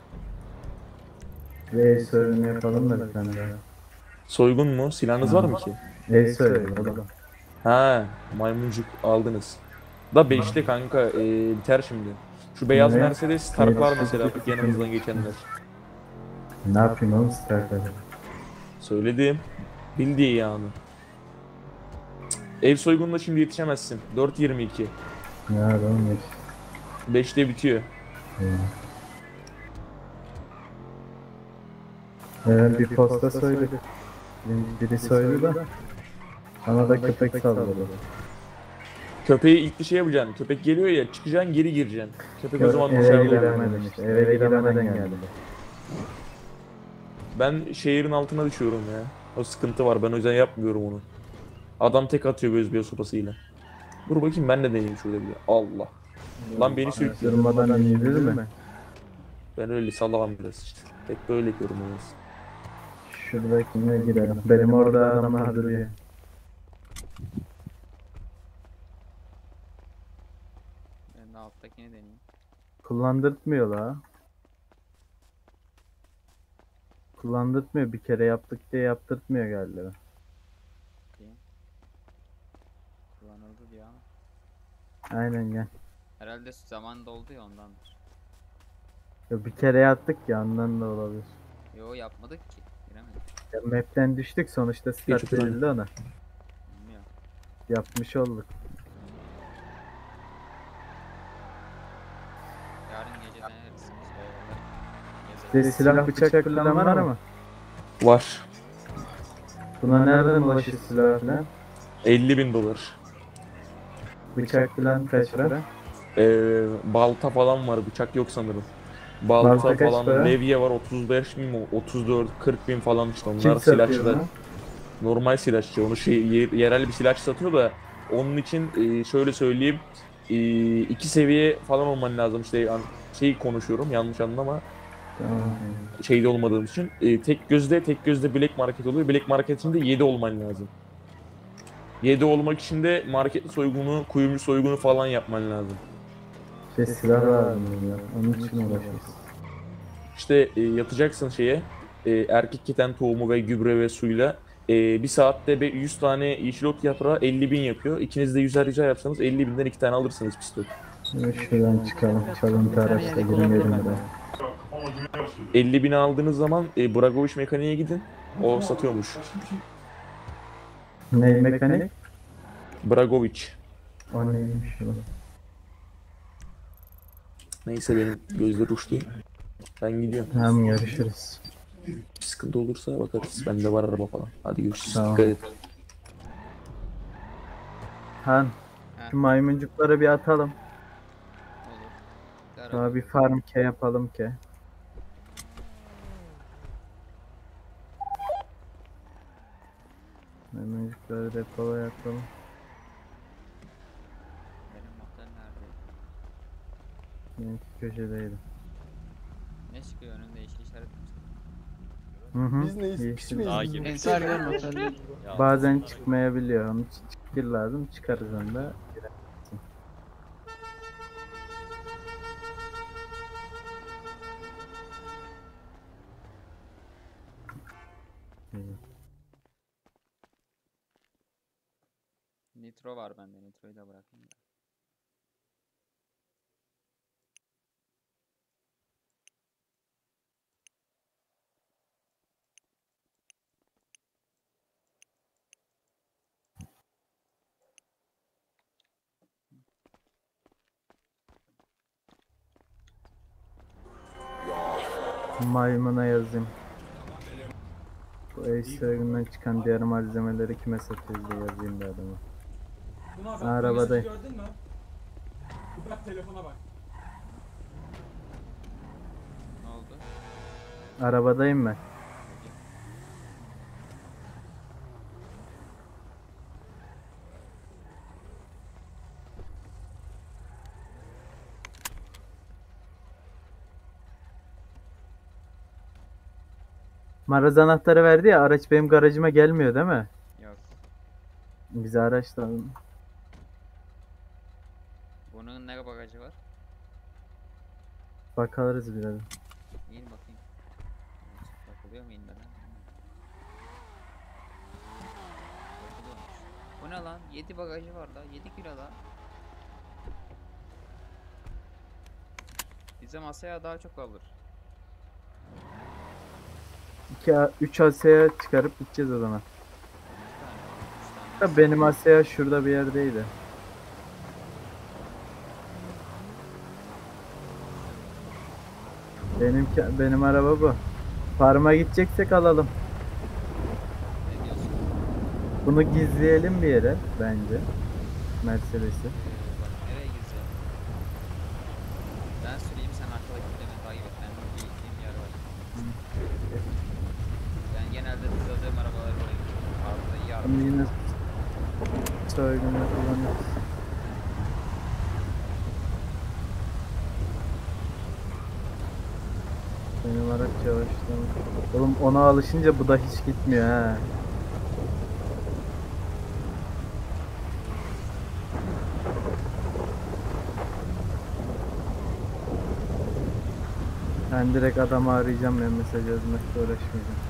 B: Ev soygunu yapalım da bir tane daha.
G: Soygun mu? Silahınız var mı ki?
B: Ev soygunu oğlum.
G: Ha, maymuncuk aldınız. Da 5'te kanka biter şimdi. Şu beyaz
B: Ne?
G: Mercedes Tarık var
B: Ne?
G: mesela yanımızdan geçenler.
B: Ne yapayım oğlum istersen.
G: Söyledim. Bildiği yani. Ev soygununa şimdi yetişemezsin. 4.22.
B: Ne var oğlum
G: 5'te bitiyor.
B: Bir posta soydu. Biri soydu da. Ona da köpek saldırdı.
G: Köpeği ilk bir şey yapacaksın. Köpek geliyor ya çıkacaksın geri gireceksin. Köpek o zaman
B: Eve
G: dışarıda oluyor.
B: giremedim işte. Eve giremeden geldi.
G: Ben şehrin altına düşüyorum ya. O sıkıntı var. Ben o yüzden yapmıyorum onu. Adam tek atıyor göz sopasıyla. Dur bakayım ben de deneyeyim şöyle bir. Allah. Lan beni sürüklüyor.
B: Durmadan inilir mi?
G: Ben öyle sallamam biraz işte. Tek böyle yapıyorum biraz.
B: Şuradakine girelim. Benim orada adamlar duruyor.
A: Ben de alttakini deneyeyim.
B: Kullandırtmıyor la. Kullandırtmıyor. Bir kere yaptık diye yaptırtmıyor galiba.
A: Kullanıldı diyor ama.
B: Aynen gel.
A: Herhalde zaman doldu ya ondandır.
B: Ya bir kere yaptık ya ondan da olabilir.
A: Yo yapmadık ki. Giremedik.
B: Ya map'ten düştük sonuçta start
G: Geçmiş olsun.
B: edildi ona.
A: Bilmiyorum.
B: Yapmış olduk.
A: Yarın gece deneriz.
B: Size silah bıçak falan var mı?
G: Var.
B: Buna nereden ulaşır silah falan?
G: 50.000 dolar.
B: Bıçak falan kaç para?
G: Balta falan var. Bıçak yok sanırım. Balta
B: Balta kaç
G: falan.
B: para?
G: Levye var 35.000 mi? 34, 40.000 falan işte. Onlar
B: Kim satıyor
G: silahçılar.
B: bunu?
G: Normal silahçı. Onu yerel bir silahçı satıyor da onun için şöyle söyleyeyim. 2 seviye falan olman lazım. İşte şey konuşuyorum yanlış anlama.
B: Tamam.
G: Şeyde olmadığım için. Tek gözde Black Market oluyor. Black Market'inde 7 olman lazım. 7 olmak için de market soygunu, kuyumcu soygunu falan yapman lazım.
B: Silah lazım ya. Onun için uğraşıyoruz.
G: İşte yatacaksın şeye. Erkek keten tohumu ve gübre ve suyla. Bir saatte 100 tane yeşil ot yaprağı 50.000 yapıyor. İkiniz de 100'er rica yapsanız 50.000'den 2 tane alırsınız pistol.
B: Şuradan çıkalım. Çalıntı araçla girmeyelim buraya.
G: 50.000 aldığınız zaman Bragovic mekaniğe gidin. O satıyormuş.
B: Ne mekanik?
G: Bragovic.
B: O neymiş o?
G: Neyse benim gözler uçtu. Ben gidiyorum.
B: Tamam görüşürüz.
G: Bir sıkıntı olursa bakarız. Bende var araba falan. Hadi görüşürüz.
B: Tamam.
G: Dikkat et.
B: Han. Şu maymuncukları bir atalım.
A: Olur.
B: Sonra bir farm ke yapalım ke. Maymuncukları depoya atalım.
A: Benim motor nerede?
B: Benimki köşedeydi.
A: Ne çıkıyor önünde yeşil işaret mi çıkıyor?
B: Hı hı.
N: Biz neyiz?
B: İyi
N: Piç
B: işte.
N: miyiz?
C: Daha
N: biz?
C: gibi.
J: Ensar görme otelleri.
B: Bazen çıkmayabiliyor. Onun için çıkır lazım. Çıkarız onu da.
A: Nitro var bende. Nitroyu da bırakayım da.
B: Maymuna yazayım. Bu Ace çıkan diğer malzemeleri kime satıyoruz diye yazayım bir adama. Arabadayım.
N: Gördün mü? Bak telefona bak.
A: Ne oldu?
B: Arabadayım ben. Maraz anahtarı verdi ya, araç benim garajıma gelmiyor değil mi?
A: Yok.
B: Bize araç lazım.
A: Bunun ne bagajı var?
B: Bakarız biraz.
A: İn bakayım. Bakılıyor mu inmeden? Bakılıyormuş. Bu ne lan? 7 bagajı var da. 7 kilo da. Bize masaya daha çok alır.
B: 3 Asya'ya çıkarıp gideceğiz o zaman. Benim Asya şurada bir yerdeydi. Benim araba bu. Farm'a gideceksek alalım.
A: Ne diyorsun?
B: Bunu gizleyelim bir yere bence. Mercedes'i.
A: Bak nereye gireceğim? Ben süreyim sen arkadaki beni takip et. Ben bir gittiğim yer var. Ben genelde hızladığım arabaları oraya gidiyorum. Arkada iyi araba.
B: Ama yine soygunu kullanırız. Benim araç yavaşlamış. Oğlum ona alışınca bu da hiç gitmiyor ha. Ben direkt adamı arayacağım, ben mesaj yazmakla uğraşmayacağım.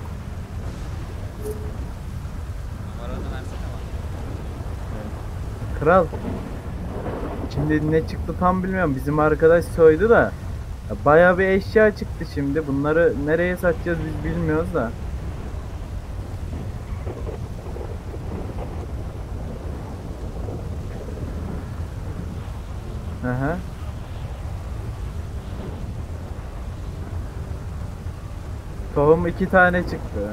A: Numaranı versene bana.
B: Kral. Şimdi ne çıktı tam bilmiyorum. Bizim arkadaş soydu da. Ya bayağı bir eşya çıktı şimdi. Bunları nereye satacağız biz bilmiyoruz da. Aha. Tohum 2 tane çıktı.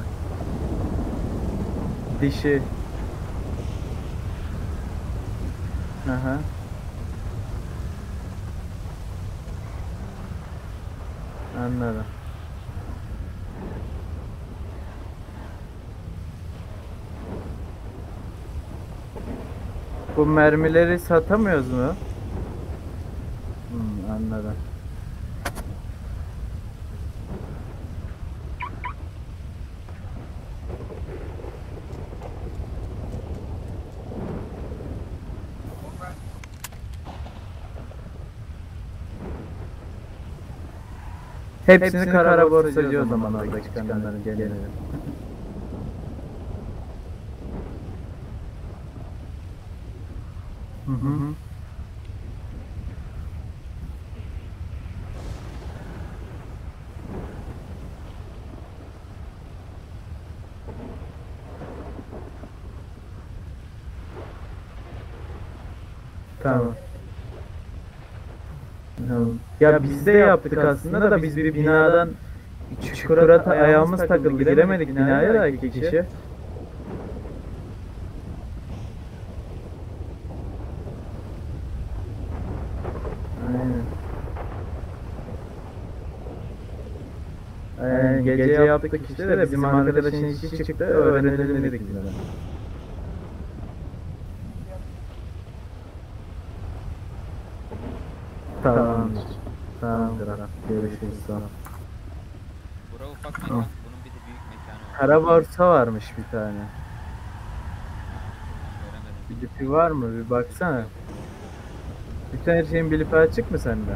B: Dişi. Aha. Anladım. Bu mermileri satamıyoruz mu? Anladım. Hepsini kara borsacı o zaman orada çıkanların geleni. Hı hı. Tamam. Ya biz de yaptık aslında da biz bir binadan çukura ayağımız takıldı, giremedik binaya da 2 kişi. Aynen. Gece yaptık işte de bizim arkadaşın işi çıktı, öğrenelim dedik biz de. Tamamdır. Tamamdır. Görüşürüz sonra.
A: Bura ufak mekan. Bunun bir de büyük mekanı var.
B: Kara borsa varmış bir tane.
A: Göremedim.
B: Bir lipi var mı? Bir baksana. Bütün her şeyin bir lipi açık mı sende?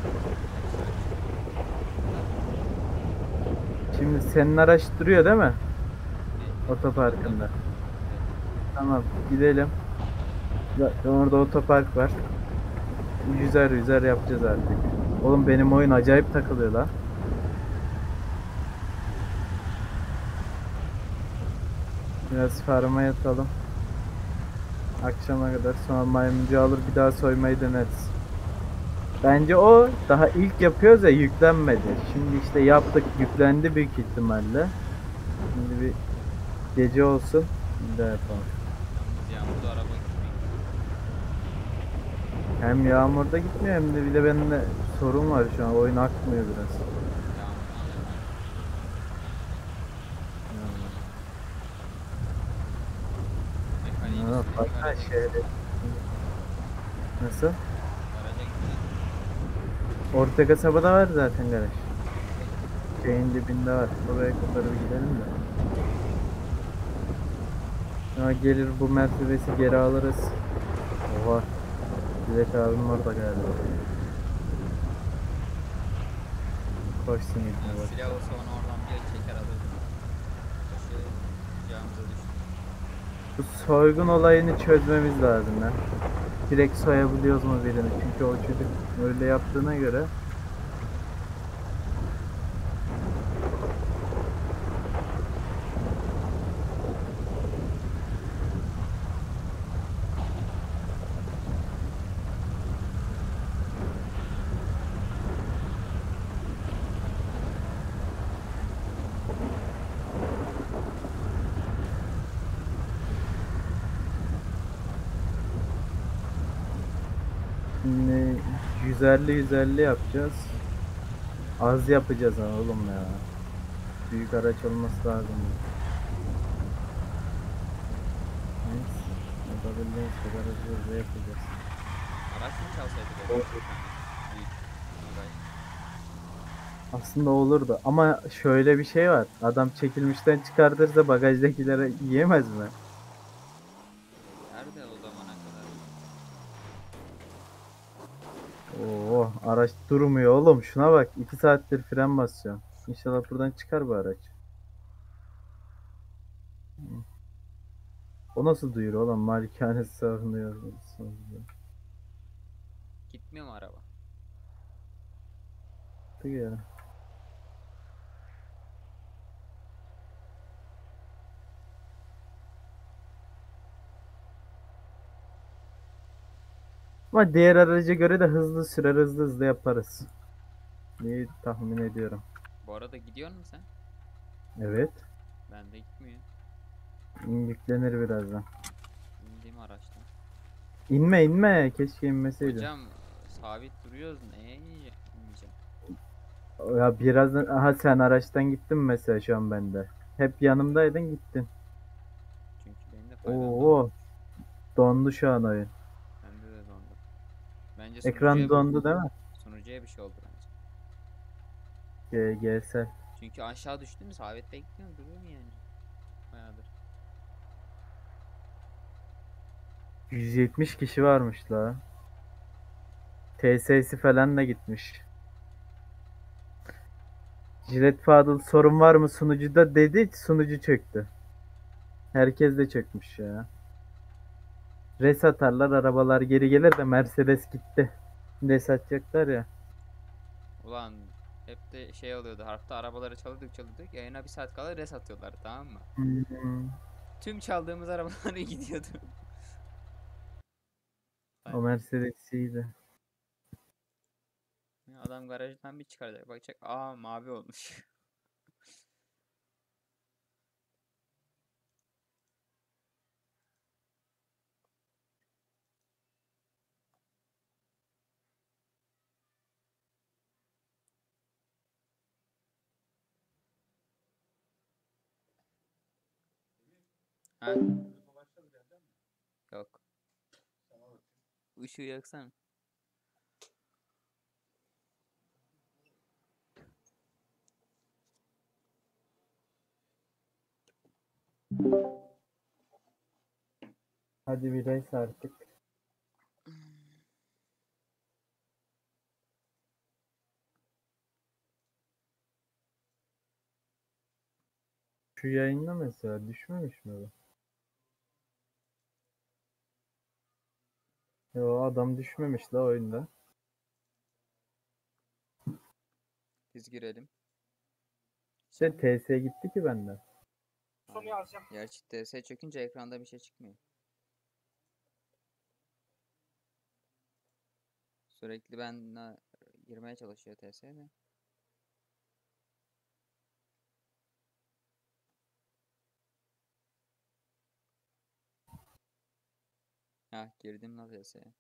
B: Şimdi senin araç duruyor değil mi? Otoparkında. Tamam, gidelim. Zaten orada otopark var. Yüzer yapacağız artık. Oğlum benim oyun acayip takılıyor lan. Biraz farma yatalım. Akşama kadar sonra maymuncu alır bir daha soymayı deneriz. Bence o daha ilk yapıyoruz ya, yüklenmedi. Şimdi işte yaptık, yüklendi büyük ihtimalle. Şimdi bir gece olsun bir daha yapalım.
A: Yalnız yağmurda araba gitmiyor.
B: Hem yağmurda gitmiyor hem de bir de bende sorun var şu an, oyun akmıyor biraz.
A: Mekaniğin
B: Ha,
A: üstüne
B: baksana şehre. Nasıl?
A: garaja gitmeden.
B: Orta kasabada var zaten garaj. Şeyin dibinde var. Oraya kadar bir gidelim de. Sonra gelir bu Mercedes'i geri alırız. Oha. Dilek abim orada galiba. Koşsun gitme bak.
A: Silah olsa onu oradan bir çeker alırdım. Başı kucağımıza düştü.
B: Bu soygun olayını çözmemiz lazım ya. Direkt soyabiliyoruz mu birini? Çünkü o çocuk öyle yaptığına göre şimdi 150 yapacağız. Az yapacağız ha oğlum ya. Büyük araç olması lazım. Neyse. Yapabildiğimiz kadar hızlı yapacağız.
A: Araç mı çalsaydık öyle? Büyük. Olay.
B: Aslında olurdu ama şöyle bir şey var. Adam çekilmişten çıkartırsa bagajdakilere yiyemez mi?
A: Nerede o zamana kadar?
B: Oo, araç durmuyor oğlum. Şuna bak. 2 saattir fren basıyorum. İnşallah buradan çıkar bu araç. O nasıl duyur oğlum? Malikanesi savunuyor.
A: Gitmiyor mu araba?
B: Ya. Ama diğer araca göre de hızlı sürer, hızlı yaparız. İyi tahmin ediyorum.
A: Bu arada gidiyor musun sen?
B: Evet.
A: Ben de gitmiyor.
B: Yüklenir birazdan.
A: İndiğim araçtan.
B: İnme. Keşke inmeseydi.
A: Hocam sabit duruyoruz. Neye ineceğim? İneceğim.
B: Ya birazdan aha sen araçtan gittin mi mesela şu an bende. Hep yanımdaydın gittin.
A: Çünkü benim de faydam
B: Oo. Dondu şu an oyun.
A: Bende de dondu. Bence
B: Ekran dondu değil mi?
A: Sunucuya bir şey oldu bence.
B: GSL.
A: Çünkü aşağı düştü mü sabit bekliyorum duruyor mu yani? Bayağıdır.
B: 170 kişi varmış la. TS'si falan da gitmiş. Jilet Fadıl sorun var mı sunucuda dedi, sunucu çöktü. Herkes de çökmüş ya. Res atarlar, arabalar geri gelir de Mercedes gitti. Res atacaklar ya.
A: Ulan hep de şey oluyordu harfta arabaları çalıyorduk yayına bir saat kala res atıyorlar tamam mı? Tüm çaldığımız arabaları gidiyordu.
B: O Mercedes iyiydi.
A: Adam garajdan bir çıkaracak bakacak aa mavi olmuş. Ha? Yok. Işığı yaksana.
B: Hadi bir res artık. Şu yayında mesela düşmemiş mi bu? Yo adam düşmemiş la oyunda.
A: Biz girelim.
B: İşte TS gitti ki benden.
A: Gerçi TS çökünce ekranda bir şey çıkmıyor. Sürekli ben girmeye çalışıyor TS'ye de. Hah girdim la TS'ye.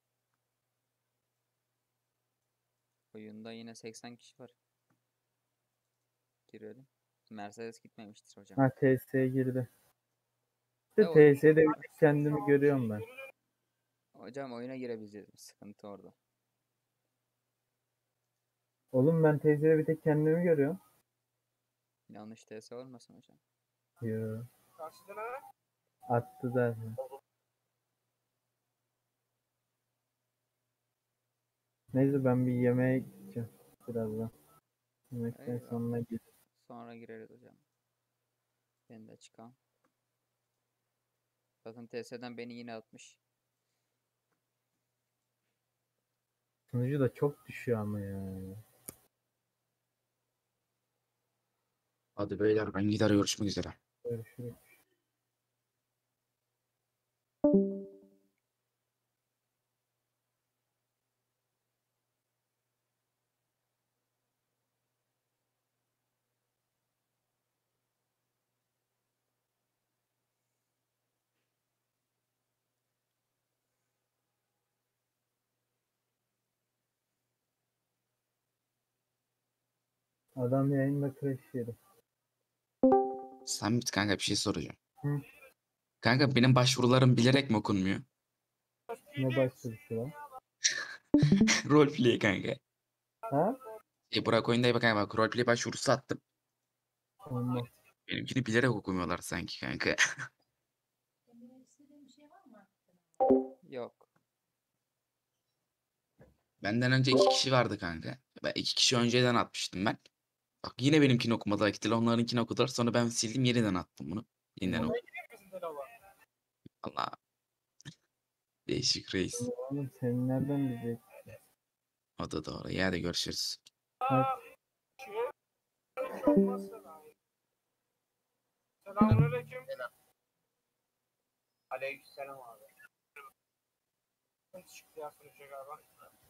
A: Oyunda yine 80 kişi var. Girelim. Mercedes gitmemiştir hocam.
B: Ha TS'ye girdi.
A: Ne
B: İşte
A: oyun?
B: TS'de bir tek kendimi görüyorum ben.
A: Hocam oyuna girebileceğiz. Sıkıntı orada.
B: Oğlum ben TS'de bir tek kendimi görüyorum.
A: Yanlış TS olmasın hocam.
B: Yo. Attı zaten. Neyse ben bir yemeğe gideceğim birazdan. Yemekten
A: Eyvallah.
B: sonra git.
A: Sonra gireriz hocam. Ben de çıkam. Zaten TS'den beni yine atmış.
B: Sunucu da çok düşüyor ama ya.
M: Hadi beyler ben gider, görüşmek üzere.
B: Görüşürüz. Adam yayında crash yedi.
M: Sen kanka bir şey soracağım.
B: Hı.
M: Kanka benim başvurularım bilerek mi okunmuyor?
B: Ne başladısı lan?
M: Roleplay kanka.
B: Ha?
M: Burak oyundayım kanka, bak roleplay başvurusu attım.
B: Olmaz.
M: Benimkini bilerek okumuyorlar sanki kanka.
A: Yok.
M: Benden önce 2 kişi vardı kanka. Ben 2 kişi önceden atmıştım ben. Bak yine benimkini okumadılar. Gittiler onlarınkini okudular. Sonra ben sildim, yeniden attım bunu. Yeniden okudum. Allah. Değişik reis.
B: Oğlum sen nereden bileceksin?
M: O da doğru. Ya, hadi görüşürüz.
N: Selamünaleyküm.
O: Aleykümselam abi.
N: Ne çıktı ya sunucuya galiba?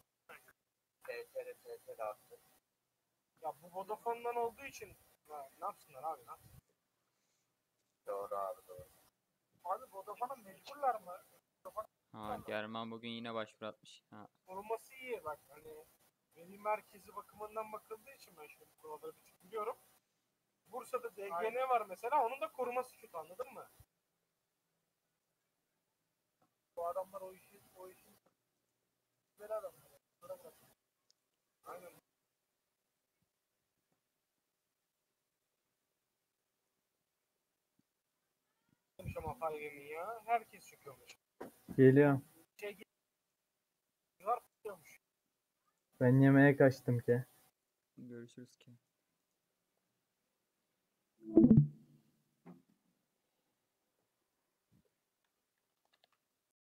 O: TRT attı.
N: Ya bu Vodafone'dan olduğu için ne yapsınlar abi lan?
O: Doğru abi doğru.
N: Abi Vodafone'a mecburlar mı?
A: Ha, German bugün yine başvuru atmış. Ha.
N: Koruması iyi bak hani veli merkezi bakımından bakıldığı için ben şimdi kuralları bir tık biliyorum. Bursa'da DGN var mesela, onun da koruması kötü, anladın mı? Bu adamlar o işin böyle adamlar. Aynen. Ama Fire'nin ya. Herkes çıkıyormuş.
B: Geliyorum.
N: Var tutuyormuş.
B: Ben yemeğe kaçtım ki.
A: Görüşürüz ki.